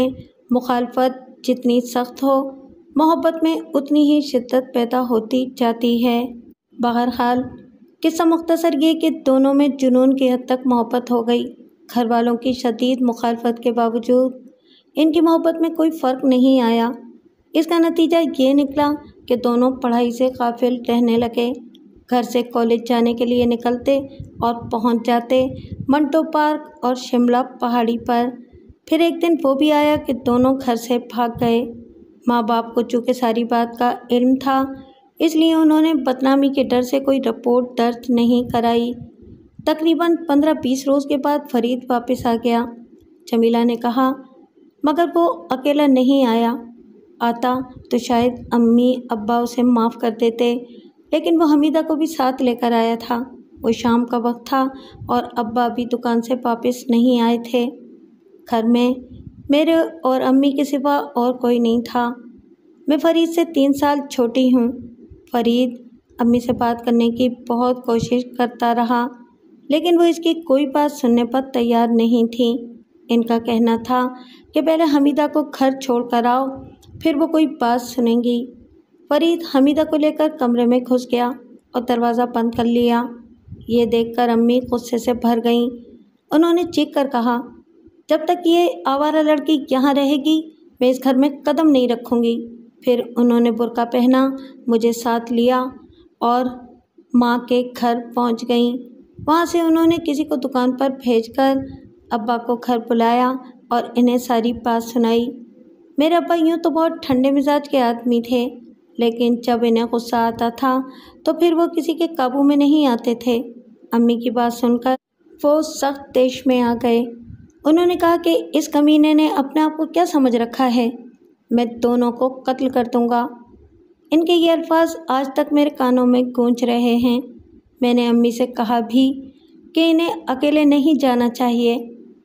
مخالفت جتنی سخت ہو، محبت میں اتنی ہی شدت پیدا ہوتی جاتی ہے۔ بہرحال قصہ مختصر یہ کہ دونوں میں جنون کی حد تک محبت ہو گئی۔ گھر والوں کی شدید مخالفت کے باوجود ان کی محبت میں کوئی فرق نہیں آیا۔ اس کا نتیجہ یہ نکلا کہ دونوں پڑھائی سے غافل رہنے لگے۔ گھر سے کالج جانے کے لیے نکلتے اور پہنچ جاتے منٹو پارک اور شملہ پہاڑی پر۔ پھر ایک دن وہ بھی آیا کہ دونوں گھر سے بھاگ گئے۔ ماں باپ کو چونکہ ساری بات کا علم تھا، اس لیے انہوں نے بدنامی کے ڈر سے کوئی رپورٹ درج نہیں کرائی۔ تقریباً 15-20 روز کے بعد فرید واپس آ گیا۔ جمیلہ نے کہا، مگر وہ اکیلا نہیں آیا۔ آتا تو شاید امی ابا اسے معاف کر دیتے، لیکن وہ حمیدہ کو بھی ساتھ لے کر آیا تھا۔ وہ شام کا وقت تھا اور ابا بھی دکان سے واپس نہیں آئے تھے۔ گھر میں میرے اور امی کے سوا اور کوئی نہیں تھا۔ میں فرید سے 3 سال چھوٹی ہوں۔ فرید امی سے بات کرنے کی بہت کوشش کرتا رہا، لیکن وہ اس کی کوئی بات سننے پر تیار نہیں تھی۔ ان کا کہنا تھا کہ پہلے حمیدہ کو گھر چھوڑ کر آؤ، پھر وہ کوئی بات سنیں گی۔ فرید حمیدہ کو لے کر کمرے میں گھس گیا اور دروازہ بند کر لیا۔ یہ دیکھ کر امی غصے سے بھر گئیں۔ انہوں نے چیخ کر کہا، جب تک یہ آوارہ لڑکی یہاں رہے گی میں اس گھر میں قدم نہیں رکھوں گی۔ پھر انہوں نے برقع پہنا، مجھے ساتھ لیا اور ماں کے گھر پہنچ گئیں۔ وہاں سے انہوں نے کسی کو دکان پر بھیج کر ابا کو گھر بلایا اور انہیں ساری بات سنائی۔ میرے ابا یوں تو بہت ٹھنڈے مزاج کے آدمی تھے، لیکن جب انہیں غصہ آتا تھا تو پھر وہ کسی کے قابو میں نہیں آتے تھے۔ امی کی بات سن کر وہ سخت طیش میں آ گئے۔ انہوں نے کہا کہ اس کمینے نے اپنے آپ کو کیا سمجھ رکھا ہے، میں دونوں کو قتل کر دوں گا۔ ان کے یہ الفاظ آج تک میرے کانوں میں گونج رہے ہیں۔ میں نے امی سے کہا بھی کہ انہیں اکیلے نہیں جانا چاہیے،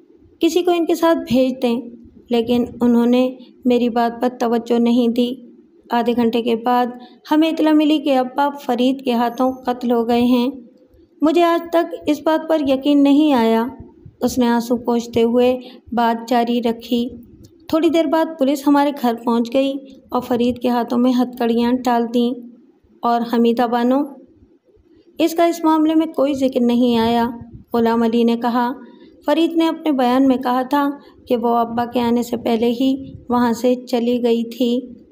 کسی کو ان کے ساتھ بھیج دیں، لیکن انہوں نے میری بات پر توجہ نہیں دی۔ آدھے گھنٹے کے بعد ہمیں اطلاع ملی کہ ابا فرید کے ہاتھوں قتل ہو گئے ہیں۔ مجھے آج تک اس بات پر یقین نہیں آیا۔ اس نے آنسو پوچھتے ہوئے بات جاری رکھی۔ تھوڑی دیر بعد پولیس ہمارے گھر پہنچ گئی اور فرید کے ہاتھوں میں ہتھکڑیاں ڈال دیں۔ اور حمیدہ بانو؟ اس کا اس معاملے میں کوئی ذکر نہیں آیا، غلام علی نے کہا۔ فرید نے اپنے بیان میں کہا تھا کہ وہ ابا کے آنے سے پہلے ہی وہاں سے چلی گئی تھی،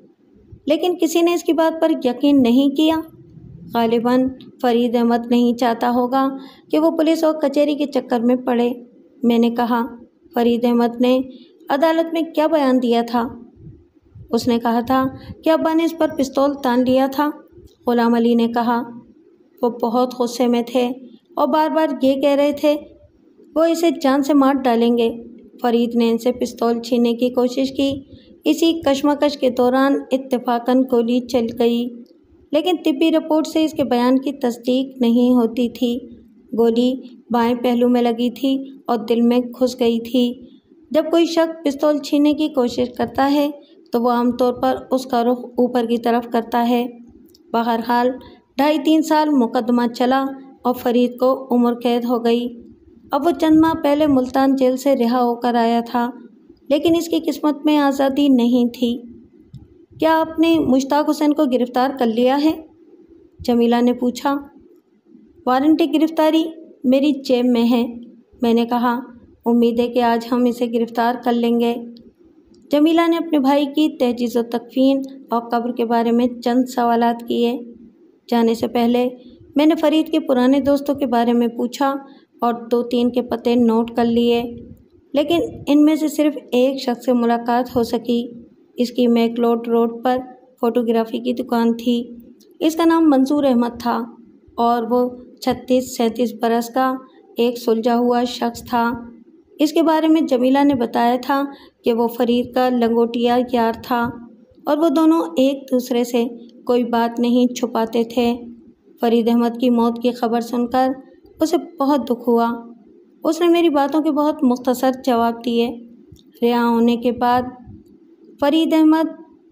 لیکن کسی نے اس کی بات پر یقین نہیں کیا۔ غالباً فرید احمد نہیں چاہتا ہوگا کہ وہ پولیس اور کچہری کے چکر میں پڑے۔ میں نے کہا، فرید احمد نے عدالت میں کیا بیان دیا تھا؟ اس نے کہا تھا کہ ابا نے اس پر پستول تان لیا تھا۔ غلام علی نے کہا، وہ بہت غصے میں تھے اور بار بار یہ کہہ رہے تھے وہ اسے جان سے مار ڈالیں گے۔ فرید نے ان سے پستول چھیننے کی کوشش کی۔ اسی کشمکش کے دوران اتفاقاً گولی چل گئی، لیکن طبی رپورٹ سے اس کے بیان کی تصدیق نہیں ہوتی تھی۔ گولی بائیں پہلو میں لگی تھی اور دل میں گھس گئی تھی۔ جب کوئی شخص پستول چھیننے کی کوشش کرتا ہے تو وہ عام طور پر اس کا رخ اوپر کی طرف کرتا ہے۔ بہرحال 2.5-3 سال مقدمہ چلا اور فرید کو عمر قید ہو گئی۔ اب وہ چند ماہ پہلے ملتان جیل سے رہا ہو کر آیا تھا، لیکن اس کی قسمت میں آزادی نہیں تھی۔ کیا آپ نے مشتاق حسین کو گرفتار کر لیا ہے؟ جمیلہ نے پوچھا۔ وارنٹ گرفتاری میری جیب میں ہے، میں نے کہا۔ امید ہے کہ آج ہم اسے گرفتار کر لیں گے۔ جمیلہ نے اپنے بھائی کی تجہیز و تکفین اور قبر کے بارے میں چند سوالات کیے۔ جانے سے پہلے میں نے فرید کے پرانے دوستوں کے بارے میں پوچھا اور 2-3 کے پتے نوٹ کر لیے، لیکن ان میں سے صرف ایک شخص سے ملاقات ہو سکی۔ اس کی میکلوڈ روڈ پر فوٹوگرافی کی دکان تھی۔ اس کا نام منظور احمد تھا اور وہ 36-37 برس کا ایک سلجھا ہوا شخص تھا۔ اس کے بارے میں جمیلہ نے بتایا تھا کہ وہ فرید کا لنگوٹیا یار تھا اور وہ دونوں ایک دوسرے سے کوئی بات نہیں چھپاتے تھے۔ فرید احمد کی موت کی خبر سن کر اسے بہت دکھ ہوا۔ اس نے میری باتوں کے بہت مختصر جواب دیے۔ رہا ہونے کے بعد فرید احمد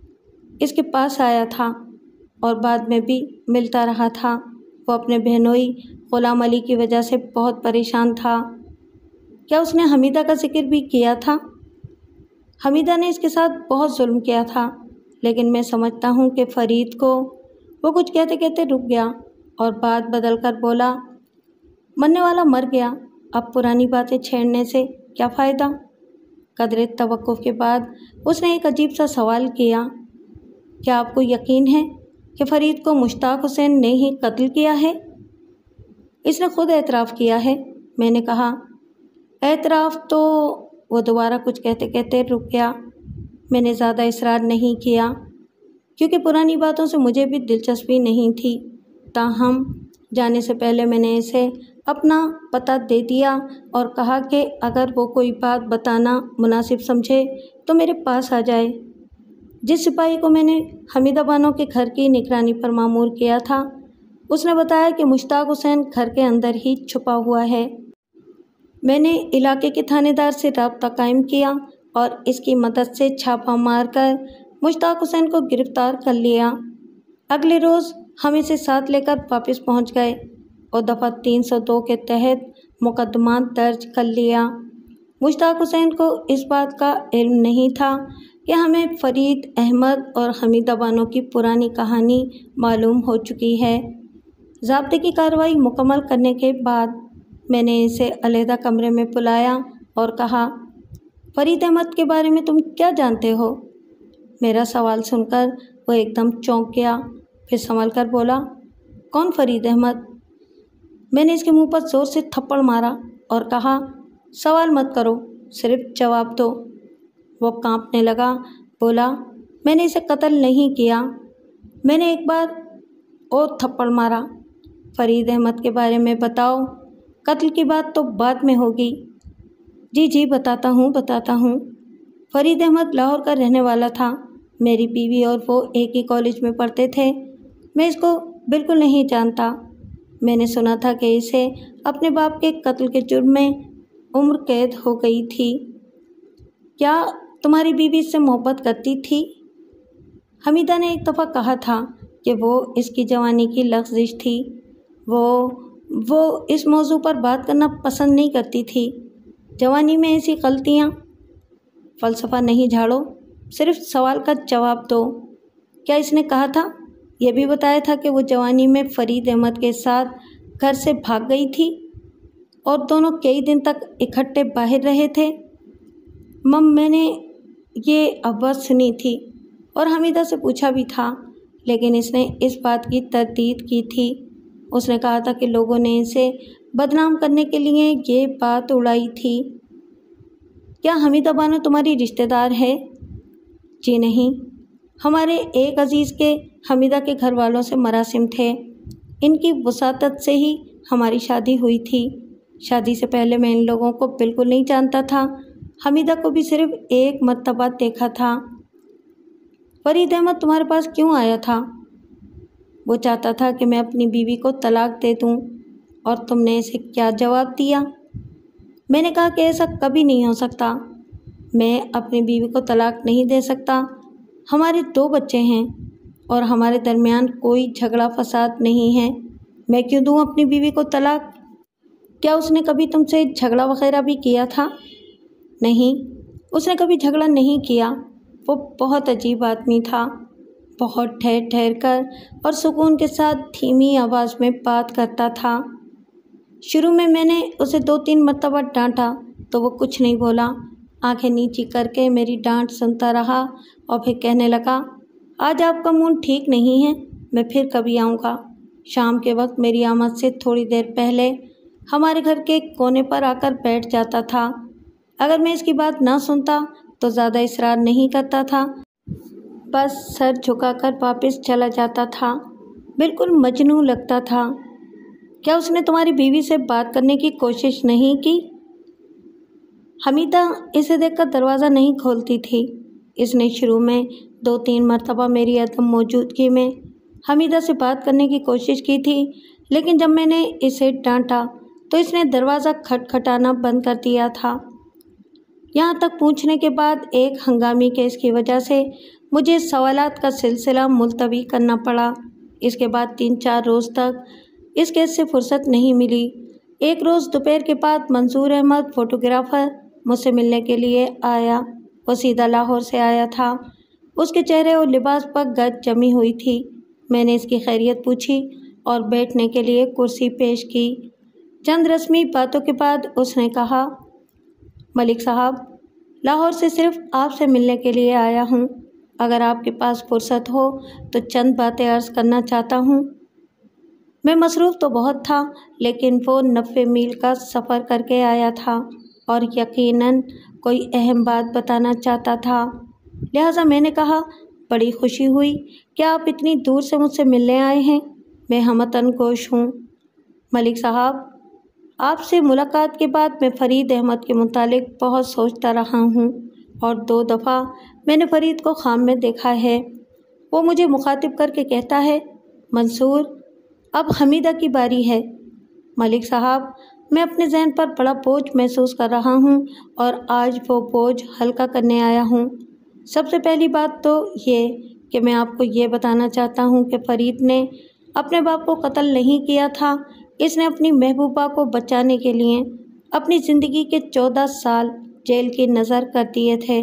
اس کے پاس آیا تھا اور بعد میں بھی ملتا رہا تھا۔ وہ اپنے بہنوئی غلام علی کی وجہ سے بہت پریشان تھا۔ کیا اس نے حمیدہ کا ذکر بھی کیا تھا؟ حمیدہ نے اس کے ساتھ بہت ظلم کیا تھا، لیکن میں سمجھتا ہوں کہ فرید کو وہ کچھ کہتے کہتے رک گیا اور بات بدل کر بولا، مرنے والا مر گیا، اب پرانی باتیں چھیڑنے سے کیا فائدہ؟ قدرے توقف کے بعد اس نے ایک عجیب سا سوال کیا، کیا آپ کو یقین ہے کہ فرید کو مشتاق حسین نے ہی قتل کیا ہے؟ اس نے خود اعتراف کیا ہے۔ میں نے کہا، اعتراف تو… وہ دوبارہ کچھ کہتے کہتے رک گیا۔ میں نے زیادہ اصرار نہیں کیا کیونکہ پرانی باتوں سے مجھے بھی دلچسپی نہیں تھی، تاہم جانے سے پہلے میں نے اسے اپنا پتہ دے دیا اور کہا کہ اگر وہ کوئی بات بتانا مناسب سمجھے تو میرے پاس آ جائے۔ جس سپاہی کو میں نے حمیدہ بانو کے گھر کی نگرانی پر مامور کیا تھا، اس نے بتایا کہ مشتاق حسین گھر کے اندر ہی چھپا ہوا ہے۔ میں نے علاقے کے تھانے دار سے رابطہ قائم کیا اور اس کی مدد سے چھاپہ مار کر مشتاق حسین کو گرفتار کر لیا۔ اگلے روز ہم اسے ساتھ لے کر واپس پہنچ گئے اور دفعہ 302 کے تحت مقدمہ درج کر لیا۔ مشتاق حسین کو اس بات کا علم نہیں تھا کہ ہمیں فرید احمد اور حمیدہ بانو کی پرانی کہانی معلوم ہو چکی ہے۔ ضابطے کی کارروائی مکمل کرنے کے بعد میں نے اسے علیحدہ کمرے میں بلایا اور کہا، فرید احمد کے بارے میں تم کیا جانتے ہو؟ میرا سوال سن کر وہ ایک دم چونک گیا، پھر سنبھل کر بولا، کون فرید احمد؟ میں نے اس کے منہ پر زور سے تھپڑ مارا اور کہا، سوال مت کرو، صرف جواب دو۔ وہ کانپنے لگا، بولا، میں نے اسے قتل نہیں کیا۔ میں نے ایک بار اور تھپڑ مارا۔ فرید احمد کے بارے میں بتاؤ، قتل کی بات تو بعد میں ہوگی۔ جی بتاتا ہوں۔ فرید احمد لاہور کا رہنے والا تھا۔ میری بیوی اور وہ ایک ہی کالج میں پڑھتے تھے۔ میں اس کو بالکل نہیں جانتا۔ میں نے سنا تھا کہ اسے اپنے باپ کے قتل کے جرم میں عمر قید ہو گئی تھی۔ کیا تمہاری بیوی اس سے محبت کرتی تھی؟ حمیدہ نے ایک دفعہ کہا تھا کہ وہ اس کی جوانی کی لغزش تھی۔ وہ اس موضوع پر بات کرنا پسند نہیں کرتی تھی۔ جوانی میں ایسی غلطیاں… فلسفہ نہیں جھاڑو، صرف سوال کا جواب دو۔ کیا اس نے کہا تھا، یہ بھی بتایا تھا کہ وہ جوانی میں فرید احمد کے ساتھ گھر سے بھاگ گئی تھی اور دونوں کئی دن تک اکٹھے باہر رہے تھے؟ میں نے یہ افواہ سنی تھی اور حمیدہ سے پوچھا بھی تھا، لیکن اس نے اس بات کی تردید کی تھی۔ اس نے کہا تھا کہ لوگوں نے اسے بدنام کرنے کے لیے یہ بات اڑائی تھی۔ کیا حمیدہ بانو تمہاری رشتہ دار ہے؟ جی نہیں، ہمارے ایک عزیز کے حمیدہ کے گھر والوں سے مراسم تھے۔ ان کی وساطت سے ہی ہماری شادی ہوئی تھی۔ شادی سے پہلے میں ان لوگوں کو بالکل نہیں جانتا تھا۔ حمیدہ کو بھی صرف ایک مرتبہ دیکھا تھا۔ فرید احمد تمہارے پاس کیوں آیا تھا؟ وہ چاہتا تھا کہ میں اپنی بیوی کو طلاق دے دوں، اور تم نے اسے کیا جواب دیا؟ میں نے کہا کہ ایسا کبھی نہیں ہو سکتا۔ میں اپنی بیوی کو طلاق نہیں دے سکتا۔ ہمارے 2 بچے ہیں اور ہمارے درمیان کوئی جھگڑا فساد نہیں ہے۔ میں کیوں دوں اپنی بیوی کو طلاق؟ کیا اس نے کبھی تم سے جھگڑا وغیرہ بھی کیا تھا؟ نہیں، اس نے کبھی جھگڑا نہیں کیا۔ وہ بہت عجیب آدمی تھا، بہت ٹھہر ٹھہر کر اور سکون کے ساتھ دھیمی آواز میں بات کرتا تھا۔ شروع میں نے اسے 2-3 مرتبہ ڈانٹا تو وہ کچھ نہیں بولا، آنکھیں نیچی کر کے میری ڈانٹ سنتا رہا اور پھر کہنے لگا، آج آپ کا موڈ ٹھیک نہیں ہے، میں پھر کبھی آؤں گا۔ شام کے وقت میری آمد سے تھوڑی دیر پہلے ہمارے گھر کے کونے پر آ کر بیٹھ جاتا تھا۔ اگر میں اس کی بات نہ سنتا تو زیادہ اصرار نہیں کرتا تھا، بس سر جھکا کر واپس چلا جاتا تھا۔ بالکل مجنون لگتا تھا۔ کیا اس نے تمہاری بیوی سے بات کرنے کی کوشش نہیں کی؟ حمیدہ اسے دیکھ کر دروازہ نہیں کھولتی تھی۔ اس نے شروع میں 2-3 مرتبہ میری عدم موجودگی میں حمیدہ سے بات کرنے کی کوشش کی تھی، لیکن جب میں نے اسے ڈانٹا تو اس نے دروازہ کھٹکھٹانا بند کر دیا تھا۔ یہاں تک پہنچنے کے بعد ایک ہنگامی کیس کی وجہ سے مجھے سوالات کا سلسلہ ملتوی کرنا پڑا۔ اس کے بعد 3-4 روز تک اس کیس سے فرصت نہیں ملی۔ ایک روز دوپہر کے بعد منظور احمد فوٹوگرافر مجھ سے ملنے کے لیے آیا وہ سیدھا لاہور سے آیا تھا۔ اس کے چہرے اور لباس پر گرد جمی ہوئی تھی۔ میں نے اس کی خیریت پوچھی اور بیٹھنے کے لیے کرسی پیش کی۔ چند رسمی باتوں کے بعد اس نے کہا، ملک صاحب، لاہور سے صرف آپ سے ملنے کے لیے آیا ہوں۔ اگر آپ کے پاس فرصت ہو تو چند باتیں عرض کرنا چاہتا ہوں۔ میں مصروف تو بہت تھا، لیکن وہ 90 میل کا سفر کر کے آیا تھا اور یقیناً کوئی اہم بات بتانا چاہتا تھا۔ لہٰذا میں نے کہا، بڑی خوشی ہوئی کہ آپ اتنی دور سے مجھ سے ملنے آئے ہیں۔ میں ہموطن گوش ہوں۔ ملک صاحب، آپ سے ملاقات کے بعد میں فرید احمد کے متعلق بہت سوچتا رہا ہوں اور 2 دفعہ میں نے فرید کو خواب میں دیکھا ہے۔ وہ مجھے مخاطب کر کے کہتا ہے، منصور، اب حمیدہ کی باری ہے۔ ملک صاحب، میں اپنے ذہن پر بڑا بوجھ محسوس کر رہا ہوں اور آج وہ بوجھ ہلکا کرنے آیا ہوں۔ سب سے پہلی بات تو یہ کہ میں آپ کو یہ بتانا چاہتا ہوں کہ فرید نے اپنے باپ کو قتل نہیں کیا تھا۔ اس نے اپنی محبوبہ کو بچانے کے لیے اپنی زندگی کے 14 سال جیل کی نذر کر دیے تھے۔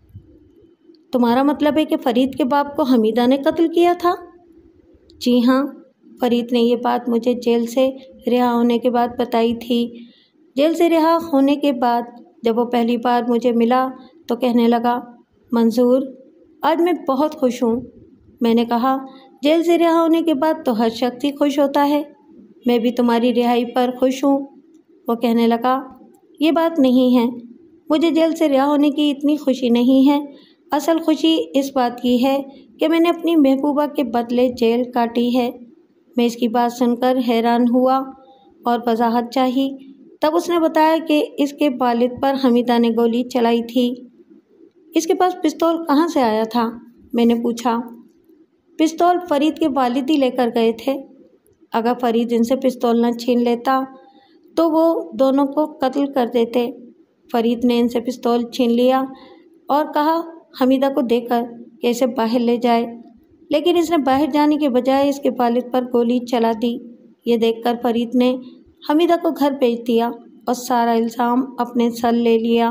تمہارا مطلب ہے کہ فرید کے باپ کو حمیدہ نے قتل کیا تھا؟ جی ہاں، فرید نے یہ بات مجھے جیل سے رہا ہونے کے بعد بتائی تھی۔ جیل سے رہا ہونے کے بعد جب وہ پہلی بار مجھے ملا تو کہنے لگا، منظور، آج میں بہت خوش ہوں۔ میں نے کہا، جیل سے رہا ہونے کے بعد تو ہر شخص ہی خوش ہوتا ہے۔ میں بھی تمہاری رہائی پر خوش ہوں۔ وہ کہنے لگا، یہ بات نہیں ہے، مجھے جیل سے رہا ہونے کی اتنی خوشی نہیں ہے۔ اصل خوشی اس بات کی ہے کہ میں نے اپنی محبوبہ کے بدلے جیل کاٹی ہے۔ میں اس کی بات سن کر حیران ہوا اور وضاحت چاہی۔ تب اس نے بتایا کہ اس کے والد پر حمیدہ نے گولی چلائی تھی۔ اس کے پاس پستول کہاں سے آیا تھا؟ میں نے پوچھا۔ پستول فرید کے والد ہی لے کر گئے تھے۔ اگر فرید ان سے پستول نہ چھین لیتا تو وہ دونوں کو قتل کر دیتے۔ فرید نے ان سے پستول چھین لیا اور کہا حمیدہ کو دے کر کہ اسے باہر لے جائے، لیکن اس نے باہر جانے کے بجائے اس کے والد پر گولی چلا دی۔ یہ دیکھ کر فرید نے حمیدہ کو گھر بھیج دیا اور سارا الزام اپنے سر لے لیا۔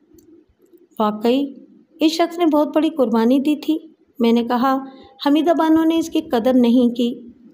واقعی اس شخص نے بہت بڑی قربانی دی تھی۔ میں نے کہا، حمیدہ بانو نے اس کی قدر نہیں کی۔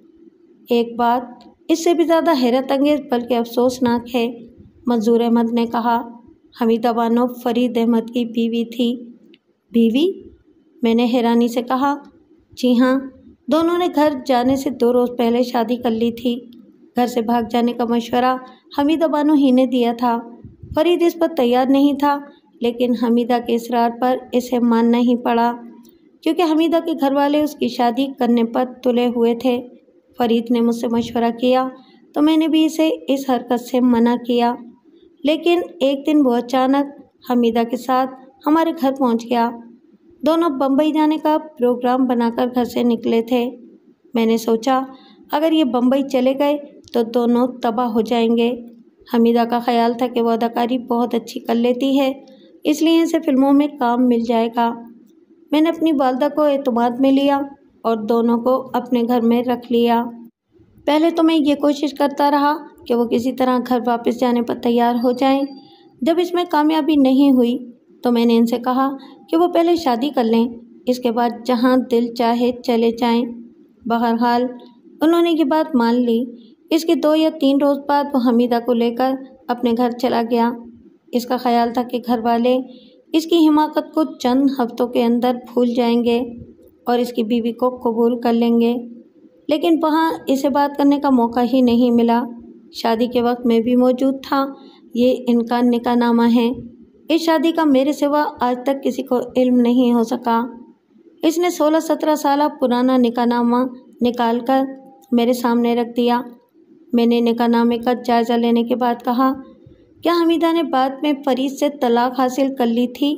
ایک بات اس سے بھی زیادہ حیرت انگیز بلکہ افسوسناک ہے، منظور احمد نے کہا۔ حمیدہ بانو فرید احمد کی بیوی تھی۔ بیوی؟ میں نے حیرانی سے کہا۔ جی ہاں، دونوں نے گھر جانے سے 2 روز پہلے شادی کر لی تھی۔ گھر سے بھاگ جانے کا مشورہ حمیدہ بانو ہی نے دیا تھا۔ فرید اس پر تیار نہیں تھا، لیکن حمیدہ کے اصرار پر اسے ماننا ہی پڑا، کیونکہ حمیدہ کے گھر والے اس کی شادی کرنے پر تلے ہوئے تھے۔ فرید نے مجھ سے مشورہ کیا تو میں نے بھی اسے اس حرکت سے منع کیا، لیکن ایک دن وہ اچانک حمیدہ کے ساتھ ہمارے گھر پہنچ گیا۔ دونوں بمبئی جانے کا پروگرام بنا کر گھر سے نکلے تھے۔ میں نے سوچا اگر یہ بمبئی چلے گئے تو دونوں تباہ ہو جائیں گے۔ حمیدہ کا خیال تھا کہ وہ اداکاری بہت اچھی کر لیتی ہے، اس لیے اسے فلموں میں کام مل جائے گا۔ میں نے اپنی والدہ کو اعتماد میں لیا اور دونوں کو اپنے گھر میں رکھ لیا۔ پہلے تو میں یہ کوشش کرتا رہا کہ وہ کسی طرح گھر واپس جانے پر تیار ہو جائیں۔ جب اس میں کامیابی نہیں ہوئی تو میں نے ان سے کہا کہ وہ پہلے شادی کر لیں، اس کے بعد جہاں دل چاہے چلے جائیں۔ بہرحال انہوں نے یہ بات مان لی۔ اس کے 2 یا 3 روز بعد وہ حمیدہ کو لے کر اپنے گھر چلا گیا۔ اس کا خیال تھا کہ گھر والے اس کی حماقت کو چند ہفتوں کے اندر بھول جائیں گے اور اس کی بیوی کو قبول کر لیں گے، لیکن وہاں اسے بات کرنے کا موقع ہی نہیں ملا۔ شادی کے وقت میں بھی موجود تھا۔ یہ ان کا نکاح نامہ ہے۔ اس شادی کا میرے سوا آج تک کسی کو علم نہیں ہو سکا۔ اس نے 16-17 سالہ پرانا نکاح نامہ نکال کر میرے سامنے رکھ دیا۔ میں نے نکاح نامے کا جائزہ لینے کے بعد کہا، کیا حمیدہ نے بعد میں فرید سے طلاق حاصل کر لی تھی؟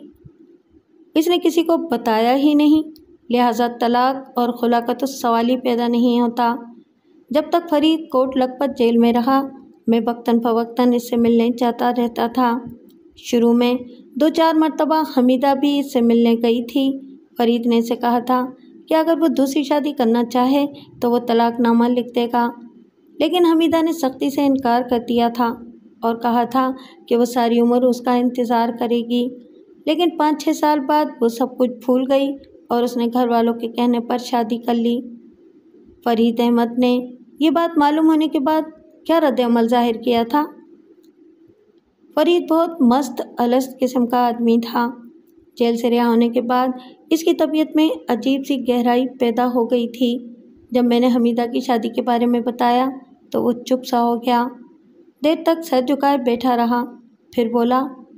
اس نے کسی کو بتایا ہی نہیں، لہٰذا طلاق اور خلا کا تو سوال ہی پیدا نہیں ہوتا۔ جب تک فرید کوٹ لکھپت جیل میں رہا، میں وقتاً فوقتاً اس سے ملنے جاتا رہتا تھا۔ شروع میں 2-4 مرتبہ حمیدہ بھی اس سے ملنے گئی تھی۔ فرید نے اسے کہا تھا کہ اگر وہ دوسری شادی کرنا چاہے تو وہ طلاق نامہ لکھ دے گا، لیکن حمیدہ نے سختی سے انکار کر دیا تھا اور کہا تھا کہ وہ ساری عمر اس کا انتظار کرے گی۔ لیکن 5-6 سال بعد وہ سب کچھ بھول گئی اور اس نے گھر والوں کے کہنے پر شادی کر لی۔ فرید احمد نے یہ بات معلوم ہونے کے بعد کیا رد عمل ظاہر کیا تھا؟ فرید بہت مست الست قسم کا آدمی تھا۔ جیل سے رہا ہونے کے بعد اس کی طبیعت میں عجیب سی گہرائی پیدا ہو گئی تھی۔ جب میں نے حمیدہ کی شادی کے بارے میں بتایا تو وہ چپ سا ہو گیا، دیر تک سر جھکائے بیٹھا رہا، پھر بولا،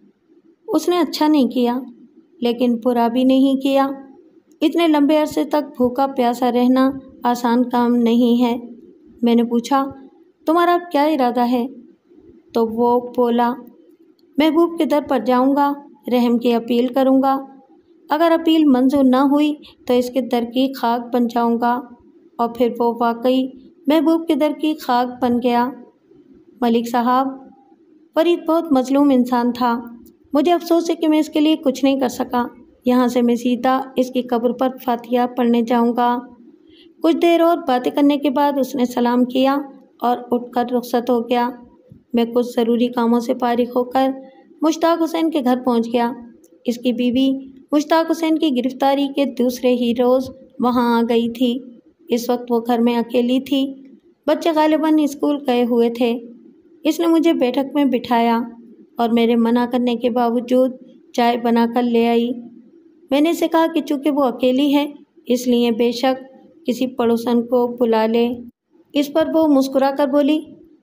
اس نے اچھا نہیں کیا لیکن برا بھی نہیں کیا۔ اتنے لمبے عرصے تک بھوکا پیاسا رہنا آسان کام نہیں ہے۔ میں نے پوچھا، تمہارا اب کیا ارادہ ہے؟ تو وہ بولا، محبوب کے در پر جاؤں گا، رحم کی اپیل کروں گا، اگر اپیل منظور نہ ہوئی تو اس کے در کی خاک بن جاؤں گا۔ اور پھر وہ واقعی محبوب کے در کی خاک بن گیا۔ ملک صاحب، فرید بہت مظلوم انسان تھا۔ مجھے افسوس ہے کہ میں اس کے لیے کچھ نہیں کر سکا۔ یہاں سے میں سیدھا اس کی قبر پر فاتحہ پڑھنے جاؤں گا۔ کچھ دیر اور باتیں کرنے کے بعد اس نے سلام کیا اور اٹھ کر رخصت ہو گیا۔ میں کچھ ضروری کاموں سے فارغ ہو کر مشتاق حسین کے گھر پہنچ گیا۔ اس کی بیوی مشتاق حسین کی گرفتاری کے دوسرے ہی روز وہاں آ گئی تھی۔ اس وقت وہ گھر میں اکیلی تھی، بچے غالباً اسکول گئے ہوئے تھے۔ اس نے مجھے بیٹھک میں بٹھایا اور میرے منع کرنے کے باوجود چائے بنا کر لے آئی۔ میں نے اسے کہا کہ چونکہ وہ اکیلی ہے اس لیے بے شک کسی پڑوسن کو بلا لے۔ اس پر وہ مسکرا کر بولی،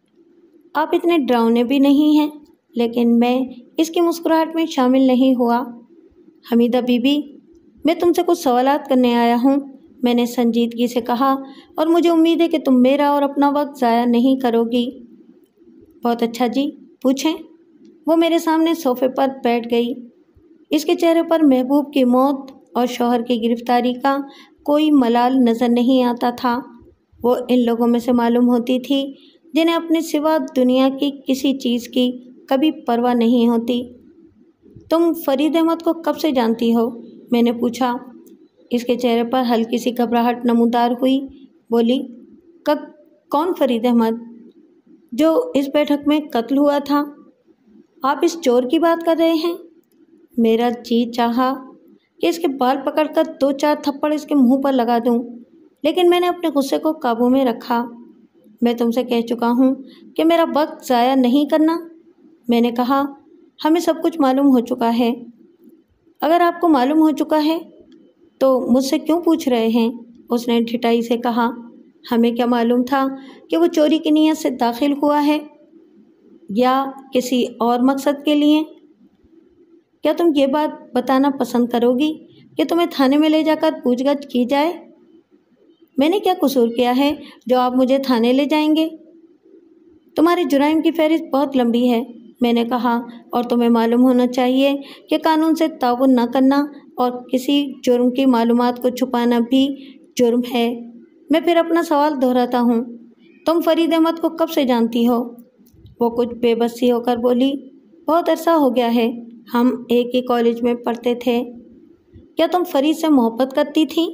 آپ اتنے ڈراؤنے بھی نہیں ہیں، لیکن میں اس کی مسکراہٹ میں شامل نہیں ہوا۔ حمیدہ بی بی، میں تم سے کچھ سوالات کرنے آیا ہوں، میں نے سنجیدگی سے کہا، اور مجھے امید ہے کہ تم میرا اور اپنا وقت ضائع نہیں کرو گی۔ بہت اچھا جی، پوچھیں۔ وہ میرے سامنے صوفے پر بیٹھ گئی۔ اس کے چہرے پر محبوب کی موت اور شوہر کی گرفتاری کا کوئی ملال نظر نہیں آتا تھا۔ وہ ان لوگوں میں سے معلوم ہوتی تھی جنہیں اپنے سوا دنیا کی کسی چیز کی کبھی پرواہ نہیں ہوتی۔ تم فرید احمد کو کب سے جانتی ہو؟ میں نے پوچھا۔ اس کے چہرے پر ہلکی سی گھبراہٹ نمودار ہوئی۔ بولی، کون فرید احمد؟ جو اس بیٹھک میں قتل ہوا تھا؟ آپ اس چور کی بات کر رہے ہیں؟ میرا جی چاہا کہ اس کے بال پکڑ کر 2-4 تھپڑ اس کے منہ پر لگا دوں، لیکن میں نے اپنے غصے کو قابو میں رکھا۔ میں تم سے کہہ چکا ہوں کہ میرا وقت ضائع نہیں کرنا۔ میں نے کہا، ہمیں سب کچھ معلوم ہو چکا ہے۔ اگر آپ کو معلوم ہو چکا ہے تو مجھ سے کیوں پوچھ رہے ہیں؟ اس نے ڈھٹائی سے کہا، ہمیں کیا معلوم تھا کہ وہ چوری کی نیت سے داخل ہوا ہے یا کسی اور مقصد کے لیے؟ کیا تم یہ بات بتانا پسند کرو گی کہ تمہیں تھانے میں لے جا کر پوچھ گچھ کی جائے؟ میں نے کیا قصور کیا ہے جو آپ مجھے تھانے لے جائیں گے؟ تمہارے جرائم کی فہرست بہت لمبی ہے، میں نے کہا، اور تمہیں معلوم ہونا چاہیے کہ قانون سے تعاون نہ کرنا اور کسی جرم کی معلومات کو چھپانا بھی جرم ہے۔ میں پھر اپنا سوال دہراتا ہوں، تم فرید احمد کو کب سے جانتی ہو؟ وہ کچھ بے بس سی ہو کر بولی، بہت عرصہ ہو گیا ہے، ہم ایک ہی کالج میں پڑھتے تھے۔ کیا تم فرید سے محبت کرتی تھیں؟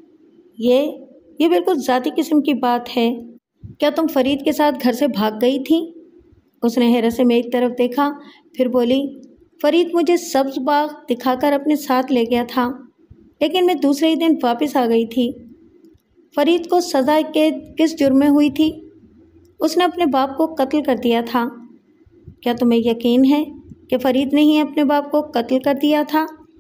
یہ بالکل ذاتی قسم کی بات ہے۔ کیا تم فرید کے ساتھ گھر سے بھاگ گئی تھیں؟ اس نے حیرت سے میری طرف دیکھا، پھر بولی، فرید مجھے سبز باغ دکھا کر اپنے ساتھ لے گیا تھا، لیکن میں دوسرے ہی دن واپس آ گئی تھی۔ فرید کو سزا کس جرم میں ہوئی تھی؟ اس نے اپنے باپ کو قتل کر دیا تھا۔ کیا تمہیں یقین ہے کہ فرید نے ہی اپنے باپ کو قتل کر دیا تھا؟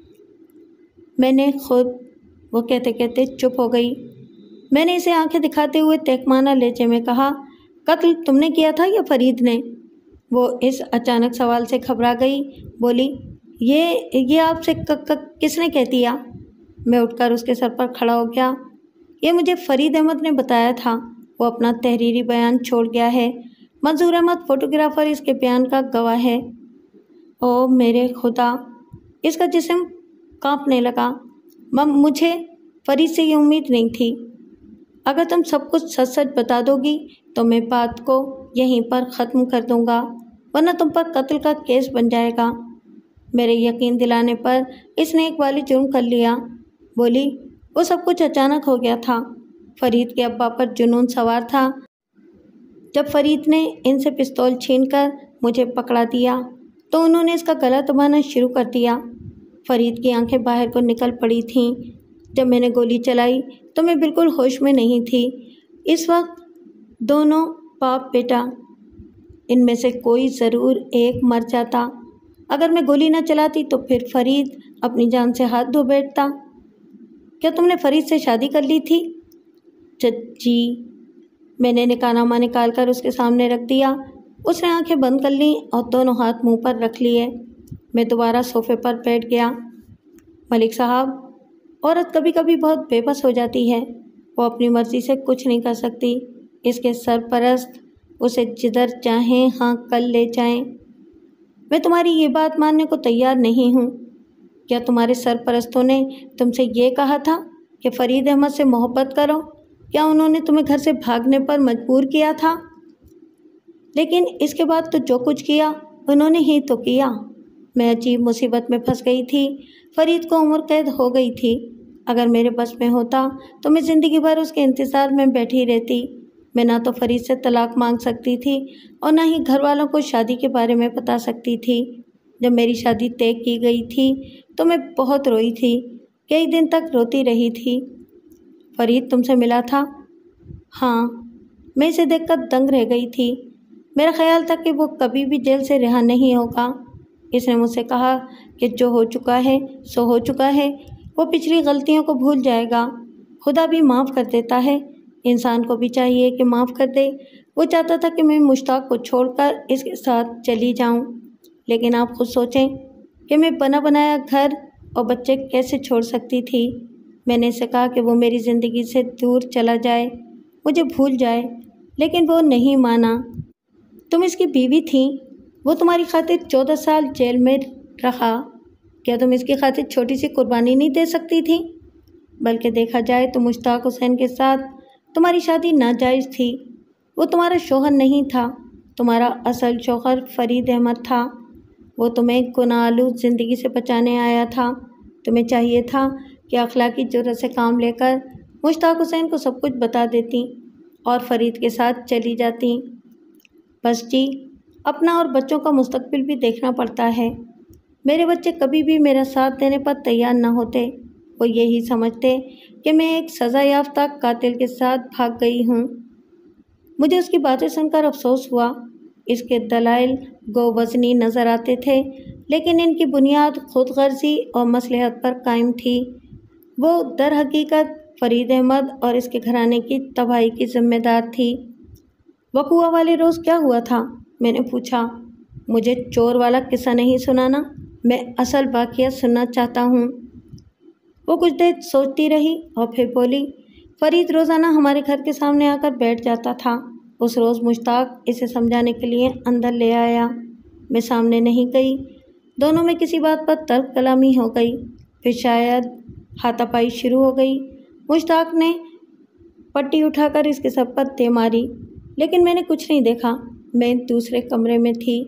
میں نے خود، وہ کہتے کہتے چپ ہو گئی۔ میں نے اسے آنکھیں دکھاتے ہوئے تہکمانہ لہجے میں کہا، قتل تم نے کیا تھا یا فرید نے؟ وہ اس اچانک سوال سے گھبرا گئی، بولی، یہ آپ سے کس نے کہہ دیا؟ میں اٹھ کر اس کے سر پر کھڑا ہو گیا۔ یہ مجھے فرید احمد نے بتایا تھا، وہ اپنا تحریری بیان چھوڑ گیا ہے، منظور احمد فوٹوگرافر اس کے بیان کا گواہ ہے۔ او میرے خدا، اس کا جسم کانپنے لگا۔ مجھے فرید سے یہ امید نہیں تھی۔ اگر تم سب کچھ سچ سچ بتا دو گی تو میں بات کو یہیں پر ختم کر دوں گا، ورنہ تم پر قتل کا کیس بن جائے گا۔ میرے یقین دلانے پر اس نے ایک والی جرم کر لیا۔ بولی، وہ سب کچھ اچانک ہو گیا تھا، فرید کے ابا پر جنون سوار تھا۔ جب فرید نے ان سے پستول چھین کر مجھے پکڑا دیا تو انہوں نے اس کا گلا دبانا شروع کر دیا۔ فرید کی آنکھیں باہر کو نکل پڑی تھیں۔ جب میں نے گولی چلائی تو میں بالکل ہوش میں نہیں تھی۔ اس وقت دونوں باپ بیٹا ان میں سے کوئی ضرور ایک مر جاتا۔ اگر میں گولی نہ چلاتی تو پھر فرید اپنی جان سے ہاتھ دھو بیٹھتا۔ کیا تم نے فرید سے شادی کر لی تھی؟ جی۔ میں نے نکاح نامہ نکال کر اس کے سامنے رکھ دیا۔ اس نے آنکھیں بند کر لیں اور دونوں ہاتھ منہ پر رکھ لیے۔ میں دوبارہ صوفے پر بیٹھ گیا۔ ملک صاحب، عورت کبھی کبھی بہت بے بس ہو جاتی ہے۔ وہ اپنی مرضی سے کچھ نہیں کر سکتی۔ اس کے سرپرست اسے جدھر چاہیں ہاں کل لے جائیں۔ میں تمہاری یہ بات ماننے کو تیار نہیں ہوں۔ کیا تمہارے سرپرستوں نے تم سے یہ کہا تھا کہ فرید احمد سے محبت کرو؟ کیا انہوں نے تمہیں گھر سے بھاگنے پر مجبور کیا تھا؟ لیکن اس کے بعد تو جو کچھ کیا انہوں نے ہی تو کیا۔ میں عجیب مصیبت میں پھنس گئی تھی۔ فرید کو عمر قید ہو گئی تھی۔ اگر میرے بس میں ہوتا تو میں زندگی بھر اس کے انتظار میں بیٹھی رہتی۔ میں نہ تو فرید سے طلاق مانگ سکتی تھی اور نہ ہی گھر والوں کو شادی کے بارے میں بتا سکتی تھی۔ جب میری شادی طے کی گئی تھی تو میں بہت روئی تھی، کئی دن تک روتی رہی تھی۔ فرید تم سے ملا تھا؟ ہاں۔ میں اسے دیکھ کر دنگ رہ گئی تھی۔ میرا خیال تھا کہ وہ کبھی بھی جیل سے رہا نہیں ہوگا۔ اس نے مجھ سے کہا کہ جو ہو چکا ہے سو ہو چکا ہے، وہ پچھلی غلطیوں کو بھول جائے گا۔ خدا بھی معاف کر دیتا ہے، انسان کو بھی چاہیے کہ معاف کر دے۔ وہ چاہتا تھا کہ میں مشتاق کو چھوڑ کر اس کے ساتھ چلی جاؤں، لیکن آپ خود سوچیں کہ میں بنا بنایا گھر اور بچے کیسے چھوڑ سکتی تھی۔ میں نے اسے کہا کہ وہ میری زندگی سے دور چلا جائے، مجھے بھول جائے، لیکن وہ نہیں مانا۔ تم اس کی بیوی تھیں، وہ تمہاری خاطر 14 سال جیل میں رہا۔ کیا تم اس کی خاطر چھوٹی سی قربانی نہیں دے سکتی تھی؟ بلکہ دیکھا جائے تو مشتاق حسین کے ساتھ تمہاری شادی ناجائز تھی۔ وہ تمہارا شوہر نہیں تھا، تمہارا اصل شوہر فرید احمد تھا۔ وہ تمہیں گناہ آلود زندگی سے بچانے آیا تھا۔ تمہیں چاہیے تھا کہ اخلاقی جرأت سے کام لے کر مشتاق حسین کو سب کچھ بتا دیتی اور فرید کے ساتھ چلی جاتی۔ بس جی، اپنا اور بچوں کا مستقبل بھی دیکھنا پڑتا ہے۔ میرے بچے کبھی بھی میرا ساتھ دینے پر تیار نہ ہوتے۔ وہ یہی سمجھتے کہ میں ایک سزا یافتہ قاتل کے ساتھ بھاگ گئی ہوں۔ مجھے اس کی باتیں سن کر افسوس ہوا۔ اس کے دلائل گو وزنی نظر آتے تھے، لیکن ان کی بنیاد خود غرضی اور مصلحت پر قائم تھی۔ وہ در حقیقت فرید احمد اور اس کے گھرانے کی تباہی کی ذمہ دار تھی۔ وقوعہ والے روز کیا ہوا تھا؟ میں نے پوچھا۔ مجھے چور والا قصہ نہیں سنانا، میں اصل واقعہ سننا چاہتا ہوں۔ وہ کچھ دیر سوچتی رہی اور پھر بولی، فرید روزانہ ہمارے گھر کے سامنے آ کر بیٹھ جاتا تھا۔ اس روز مشتاق اسے سمجھانے کے لیے اندر لے آیا۔ میں سامنے نہیں گئی۔ دونوں میں کسی بات پر تلخ کلامی ہو گئی، پھر شاید ہاتھا پائی شروع ہو گئی۔ مشتاق نے پٹی اٹھا کر اس کے سر پر دے ماری، لیکن میں نے کچھ نہیں دیکھا، میں دوسرے کمرے میں تھی۔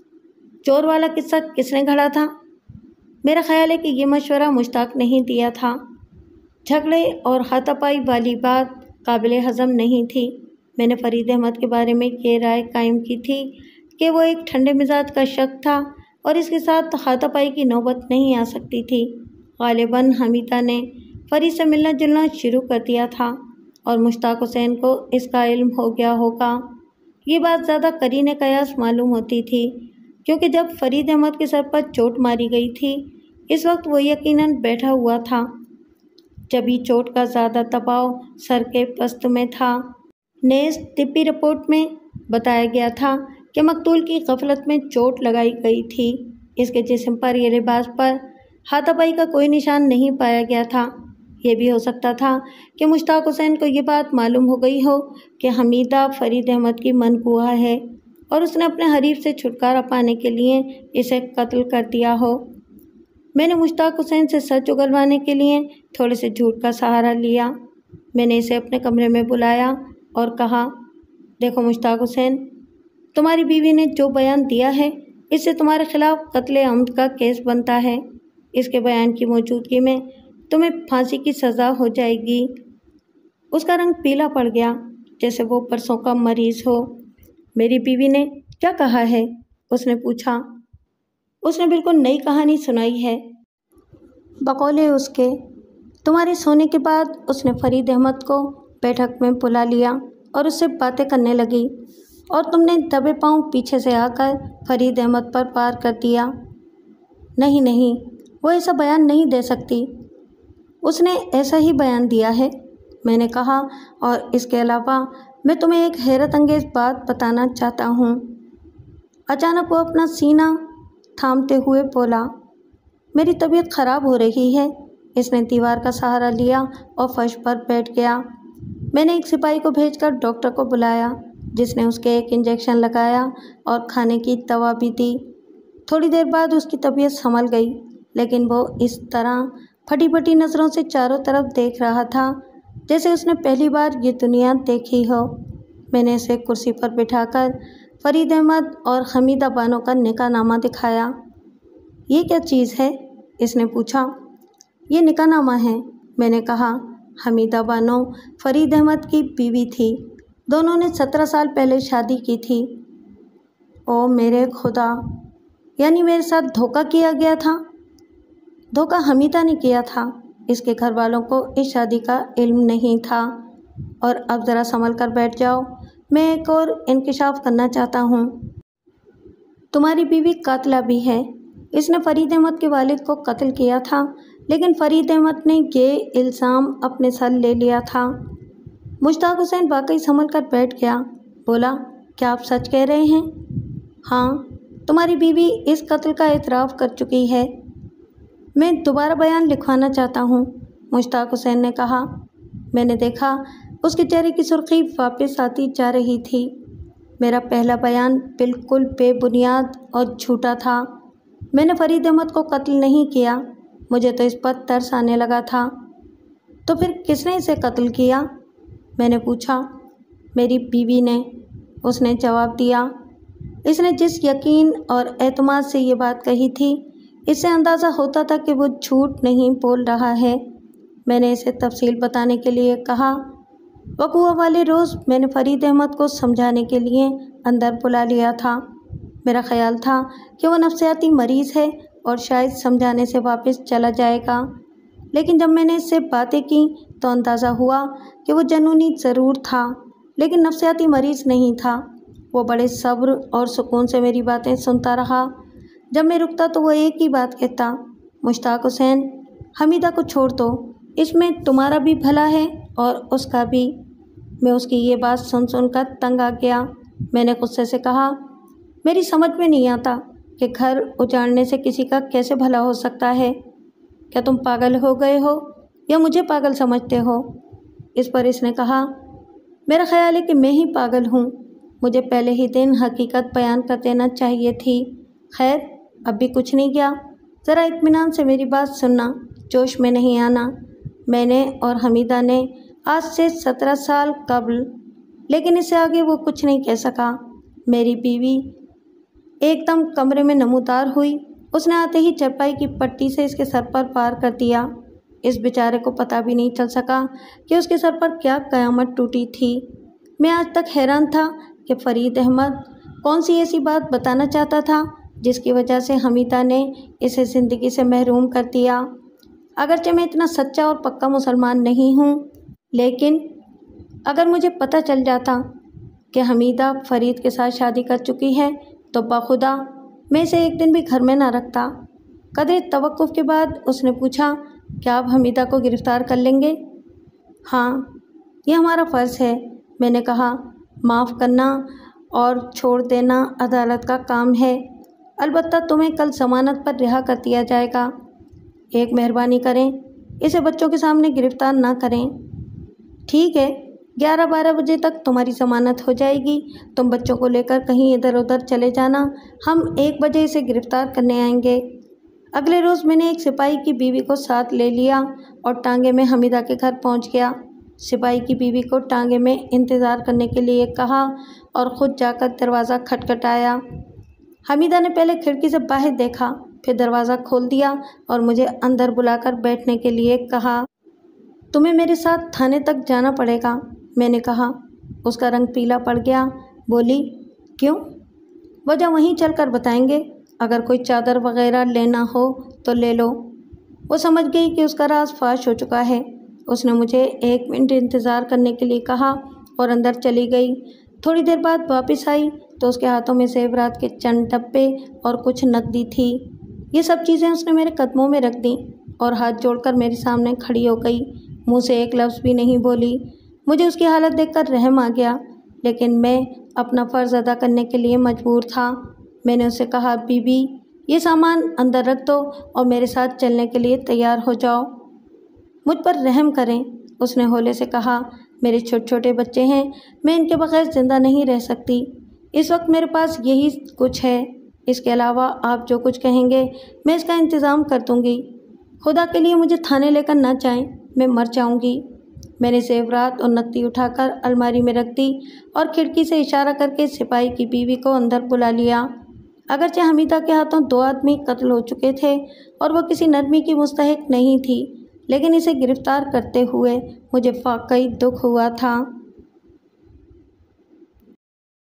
چور والا قصہ کس نے گھڑا تھا؟ میرا خیال ہے کہ یہ مشورہ مشتاق نہیں دیا تھا۔ جھگڑے اور ہاتھا پائی والی بات قابل ہضم نہیں تھی۔ میں نے فرید احمد کے بارے میں یہ رائے قائم کی تھی کہ وہ ایک ٹھنڈے مزاج کا شخص تھا اور اس کے ساتھ ہاتھا پائی کی نوبت نہیں آ سکتی تھی۔ غالباً حمیدہ نے فرید سے ملنا جلنا شروع کر دیا تھا اور مشتاق حسین کو اس کا علم ہو گیا ہوگا۔ یہ بات زیادہ قرین قیاس معلوم ہوتی تھی، کیونکہ جب فرید احمد کے سر پر چوٹ ماری گئی تھی اس وقت وہ یقیناً بیٹھا ہوا تھا، جبھی چوٹ کا زیادہ دباؤ سر کے پشت میں تھا۔ نیز طبی رپورٹ میں بتایا گیا تھا کہ مقتول کی غفلت میں چوٹ لگائی گئی تھی۔ اس کے جسم پر یا لباس پر ہاتھا پائی کا کوئی نشان نہیں پایا گیا تھا۔ یہ بھی ہو سکتا تھا کہ مشتاق حسین کو یہ بات معلوم ہو گئی ہو کہ حمیدہ فرید احمد کی منقوہ ہے اور اس نے اپنے حریف سے چھٹکارا پانے کے لیے اسے قتل کر دیا ہو۔ میں نے مشتاق حسین سے سچ اگلوانے کے لیے تھوڑے سے جھوٹ کا سہارا لیا۔ میں نے اسے اپنے کمرے میں بلایا اور کہا، دیکھو مشتاق حسین، تمہاری بیوی نے جو بیان دیا ہے اس سے تمہارے خلاف قتل عمد کا کیس بنتا ہے۔ اس کے بیان کی موجودگی میں تمہیں پھانسی کی سزا ہو جائے گی۔ اس کا رنگ پیلا پڑ گیا جیسے وہ پرسوں کا مریض ہو۔ میری بیوی نے کیا کہا ہے؟ اس نے پوچھا۔ اس نے بالکل نئی کہانی سنائی ہے۔ بقول اس کے تمہارے سونے کے بعد اس نے فرید احمد کو بیٹھک میں بلا لیا اور اس سے باتیں کرنے لگی، اور تم نے دبے پاؤں پیچھے سے آ کر فرید احمد پر وار کر دیا۔ نہیں نہیں، وہ ایسا بیان نہیں دے سکتی، اس نے ایسا ہی بیان دیا ہے، میں نے کہا، اور اس کے علاوہ میں تمہیں ایک حیرت انگیز بات بتانا چاہتا ہوں۔ اچانک وہ اپنا سینہ تھامتے ہوئے بولا، میری طبیعت خراب ہو رہی ہے۔ اس نے دیوار کا سہارا لیا اور فرش پر بیٹھ گیا۔ میں نے ایک سپاہی کو بھیج کر ڈاکٹر کو بلایا، جس نے اس کے ایک انجیکشن لگایا اور کھانے کی دوا بھی دی۔ تھوڑی دیر بعد اس کی طبیعت سنبھل گئی، لیکن وہ اس طرح پھٹی پھٹی نظروں سے چاروں طرف دیکھ رہا تھا جیسے اس نے پہلی بار یہ دنیا دیکھی ہو۔ میں نے اسے کرسی پر بٹھا کر فرید احمد اور حمیدہ بانو کا نکاح نامہ دکھایا۔ یہ کیا چیز ہے؟ اس نے پوچھا۔ یہ نکاح نامہ ہے، میں نے کہا۔ حمیدہ بانو فرید احمد کی بیوی تھی، دونوں نے 17 سال پہلے شادی کی تھی۔ او میرے خدا، یعنی میرے ساتھ دھوکہ کیا گیا تھا؟ دھوکہ حمیدہ نے کیا تھا، اس کے گھر والوں کو اس شادی کا علم نہیں تھا۔ اور اب ذرا سنبھل کر بیٹھ جاؤ، میں ایک اور انکشاف کرنا چاہتا ہوں۔ تمہاری بیوی قاتلہ بھی ہے، اس نے فرید احمد کے والد کو قتل کیا تھا، لیکن فرید احمد نے یہ الزام اپنے سر لے لیا تھا۔ مشتاق حسین واقعی سنبھل کر بیٹھ گیا، بولا، کیا آپ سچ کہہ رہے ہیں؟ ہاں، تمہاری بیوی اس قتل کا اعتراف کر چکی ہے۔ میں دوبارہ بیان لکھوانا چاہتا ہوں، مشتاق حسین نے کہا۔ میں نے دیکھا اس کے چہرے کی سرخی واپس آتی جا رہی تھی۔ میرا پہلا بیان بالکل بے بنیاد اور جھوٹا تھا۔ میں نے فرید احمد کو قتل نہیں کیا، مجھے تو اس پر ترس آنے لگا تھا۔ تو پھر کس نے اسے قتل کیا؟ میں نے پوچھا۔ میری بیوی نے، اس نے جواب دیا۔ اس نے جس یقین اور اعتماد سے یہ بات کہی تھی، اس سے اندازہ ہوتا تھا کہ وہ جھوٹ نہیں بول رہا ہے۔ میں نے اسے تفصیل بتانے کے لیے کہا۔ وقوع والے روز میں نے فرید احمد کو سمجھانے کے لیے اندر بلا لیا تھا۔ میرا خیال تھا کہ وہ نفسیاتی مریض ہے اور شاید سمجھانے سے واپس چلا جائے گا، لیکن جب میں نے اس سے باتیں کی تو اندازہ ہوا کہ وہ جنونی ضرور تھا، لیکن نفسیاتی مریض نہیں تھا۔ وہ بڑے صبر اور سکون سے میری باتیں سنتا رہا۔ جب میں رکتا تو وہ ایک ہی بات کہتا، مشتاق حسین، حمیدہ کو چھوڑ دو، اس میں تمہارا بھی بھلا ہے اور اس کا بھی۔ میں اس کی یہ بات سن کر تنگ آ گیا۔ میں نے غصے سے کہا، میری سمجھ میں نہیں آتا کہ گھر اجاڑنے سے کسی کا کیسے بھلا ہو سکتا ہے؟ کیا تم پاگل ہو گئے ہو یا مجھے پاگل سمجھتے ہو؟ اس پر اس نے کہا، میرا خیال ہے کہ میں ہی پاگل ہوں، مجھے پہلے ہی دن حقیقت بیان کر دینا چاہیے تھی۔ خیر، اب بھی کچھ نہیں کیا، ذرا اطمینان سے میری بات سننا، جوش میں نہیں آنا۔ میں نے اور حمیدہ نے آج سے 17 سال قبل، لیکن اس سے آگے وہ کچھ نہیں کہہ سکا۔ میری بیوی ایک دم کمرے میں نمودار ہوئی، اس نے آتے ہی چرپائی کی پٹی سے اس کے سر پر وار کر دیا۔ اس بیچارے کو پتہ بھی نہیں چل سکا کہ اس کے سر پر کیا قیامت ٹوٹی تھی۔ میں آج تک حیران تھا کہ فرید احمد کون سی ایسی بات بتانا چاہتا تھا جس کی وجہ سے حمیدہ نے اسے زندگی سے محروم کر دیا۔ اگرچہ میں اتنا سچا اور پکا مسلمان نہیں ہوں، لیکن اگر مجھے پتہ چل جاتا کہ حمیدہ فرید کے ساتھ شادی کر چکی ہے تو بخدا میں اسے ایک دن بھی گھر میں نہ رکھتا۔ قدرے توقف کے بعد اس نے پوچھا، کیا آپ حمیدہ کو گرفتار کر لیں گے؟ ہاں، یہ ہمارا فرض ہے، میں نے کہا۔ معاف کرنا اور چھوڑ دینا عدالت کا کام ہے، البتہ تمہیں کل ضمانت پر رہا کر دیا جائے گا۔ ایک مہربانی کریں، اسے بچوں کے سامنے گرفتار نہ کریں۔ ٹھیک ہے، 11-12 بجے تک تمہاری ضمانت ہو جائے گی، تم بچوں کو لے کر کہیں ادھر ادھر چلے جانا، ہم 1 بجے اسے گرفتار کرنے آئیں گے۔ اگلے روز میں نے ایک سپاہی کی بیوی کو ساتھ لے لیا اور ٹانگے میں حمیدہ کے گھر پہنچ گیا۔ سپاہی کی بیوی کو ٹانگے میں انتظار کرنے کے لیے کہا اور خود جا کر دروازہ کھٹکھٹایا۔ حمیدہ نے پہلے کھڑکی سے باہر دیکھا، پھر دروازہ کھول دیا اور مجھے اندر بلا کر بیٹھنے کے لیے کہا۔ تمہیں میرے ساتھ تھانے تک جانا پڑے گا، میں نے کہا۔ اس کا رنگ پیلا پڑ گیا، بولی، کیوں؟ وجہ وہیں چل کر بتائیں گے، اگر کوئی چادر وغیرہ لینا ہو تو لے لو۔ وہ سمجھ گئی کہ اس کا راز فاش ہو چکا ہے۔ اس نے مجھے 1 منٹ انتظار کرنے کے لیے کہا اور اندر چلی گئی۔ تھوڑی دیر بعد واپس آئی تو اس کے ہاتھوں میں زیورات کے چند ڈبے اور کچھ نقدی تھی۔ یہ سب چیزیں اس نے میرے قدموں میں رکھ دیں اور ہاتھ جوڑ کر میرے سامنے کھڑی ہو گئی، منہ سے ایک لفظ بھی نہیں بولی۔ مجھے اس کی حالت دیکھ کر رحم آ گیا، لیکن میں اپنا فرض ادا کرنے کے لیے مجبور تھا۔ میں نے اسے کہا، بی بی یہ سامان اندر رکھ دو اور میرے ساتھ چلنے کے لیے تیار ہو جاؤ، مجھ پر رحم کریں۔ اس نے ہولے سے کہا، میرے چھوٹے چھوٹے بچے ہیں، میں ان کے بغیر زندہ نہیں رہ سکتی۔ اس وقت میرے پاس یہی کچھ ہے، اس کے علاوہ آپ جو کچھ کہیں گے میں اس کا انتظام کر دوں گی۔ خدا کے لیے مجھے تھانے لے کر نہ جائیں، میں مر جاؤں گی۔ میں نے زیورات اور نقدی اٹھا کر الماری میں رکھ دی اور کھڑکی سے اشارہ کر کے سپاہی کی بیوی کو اندر بلا لیا۔ اگرچہ حمیدہ کے ہاتھوں 2 آدمی قتل ہو چکے تھے اور وہ کسی نرمی کی مستحق نہیں تھی، لیکن اسے گرفتار کرتے ہوئے مجھے واقعی دکھ ہوا تھا۔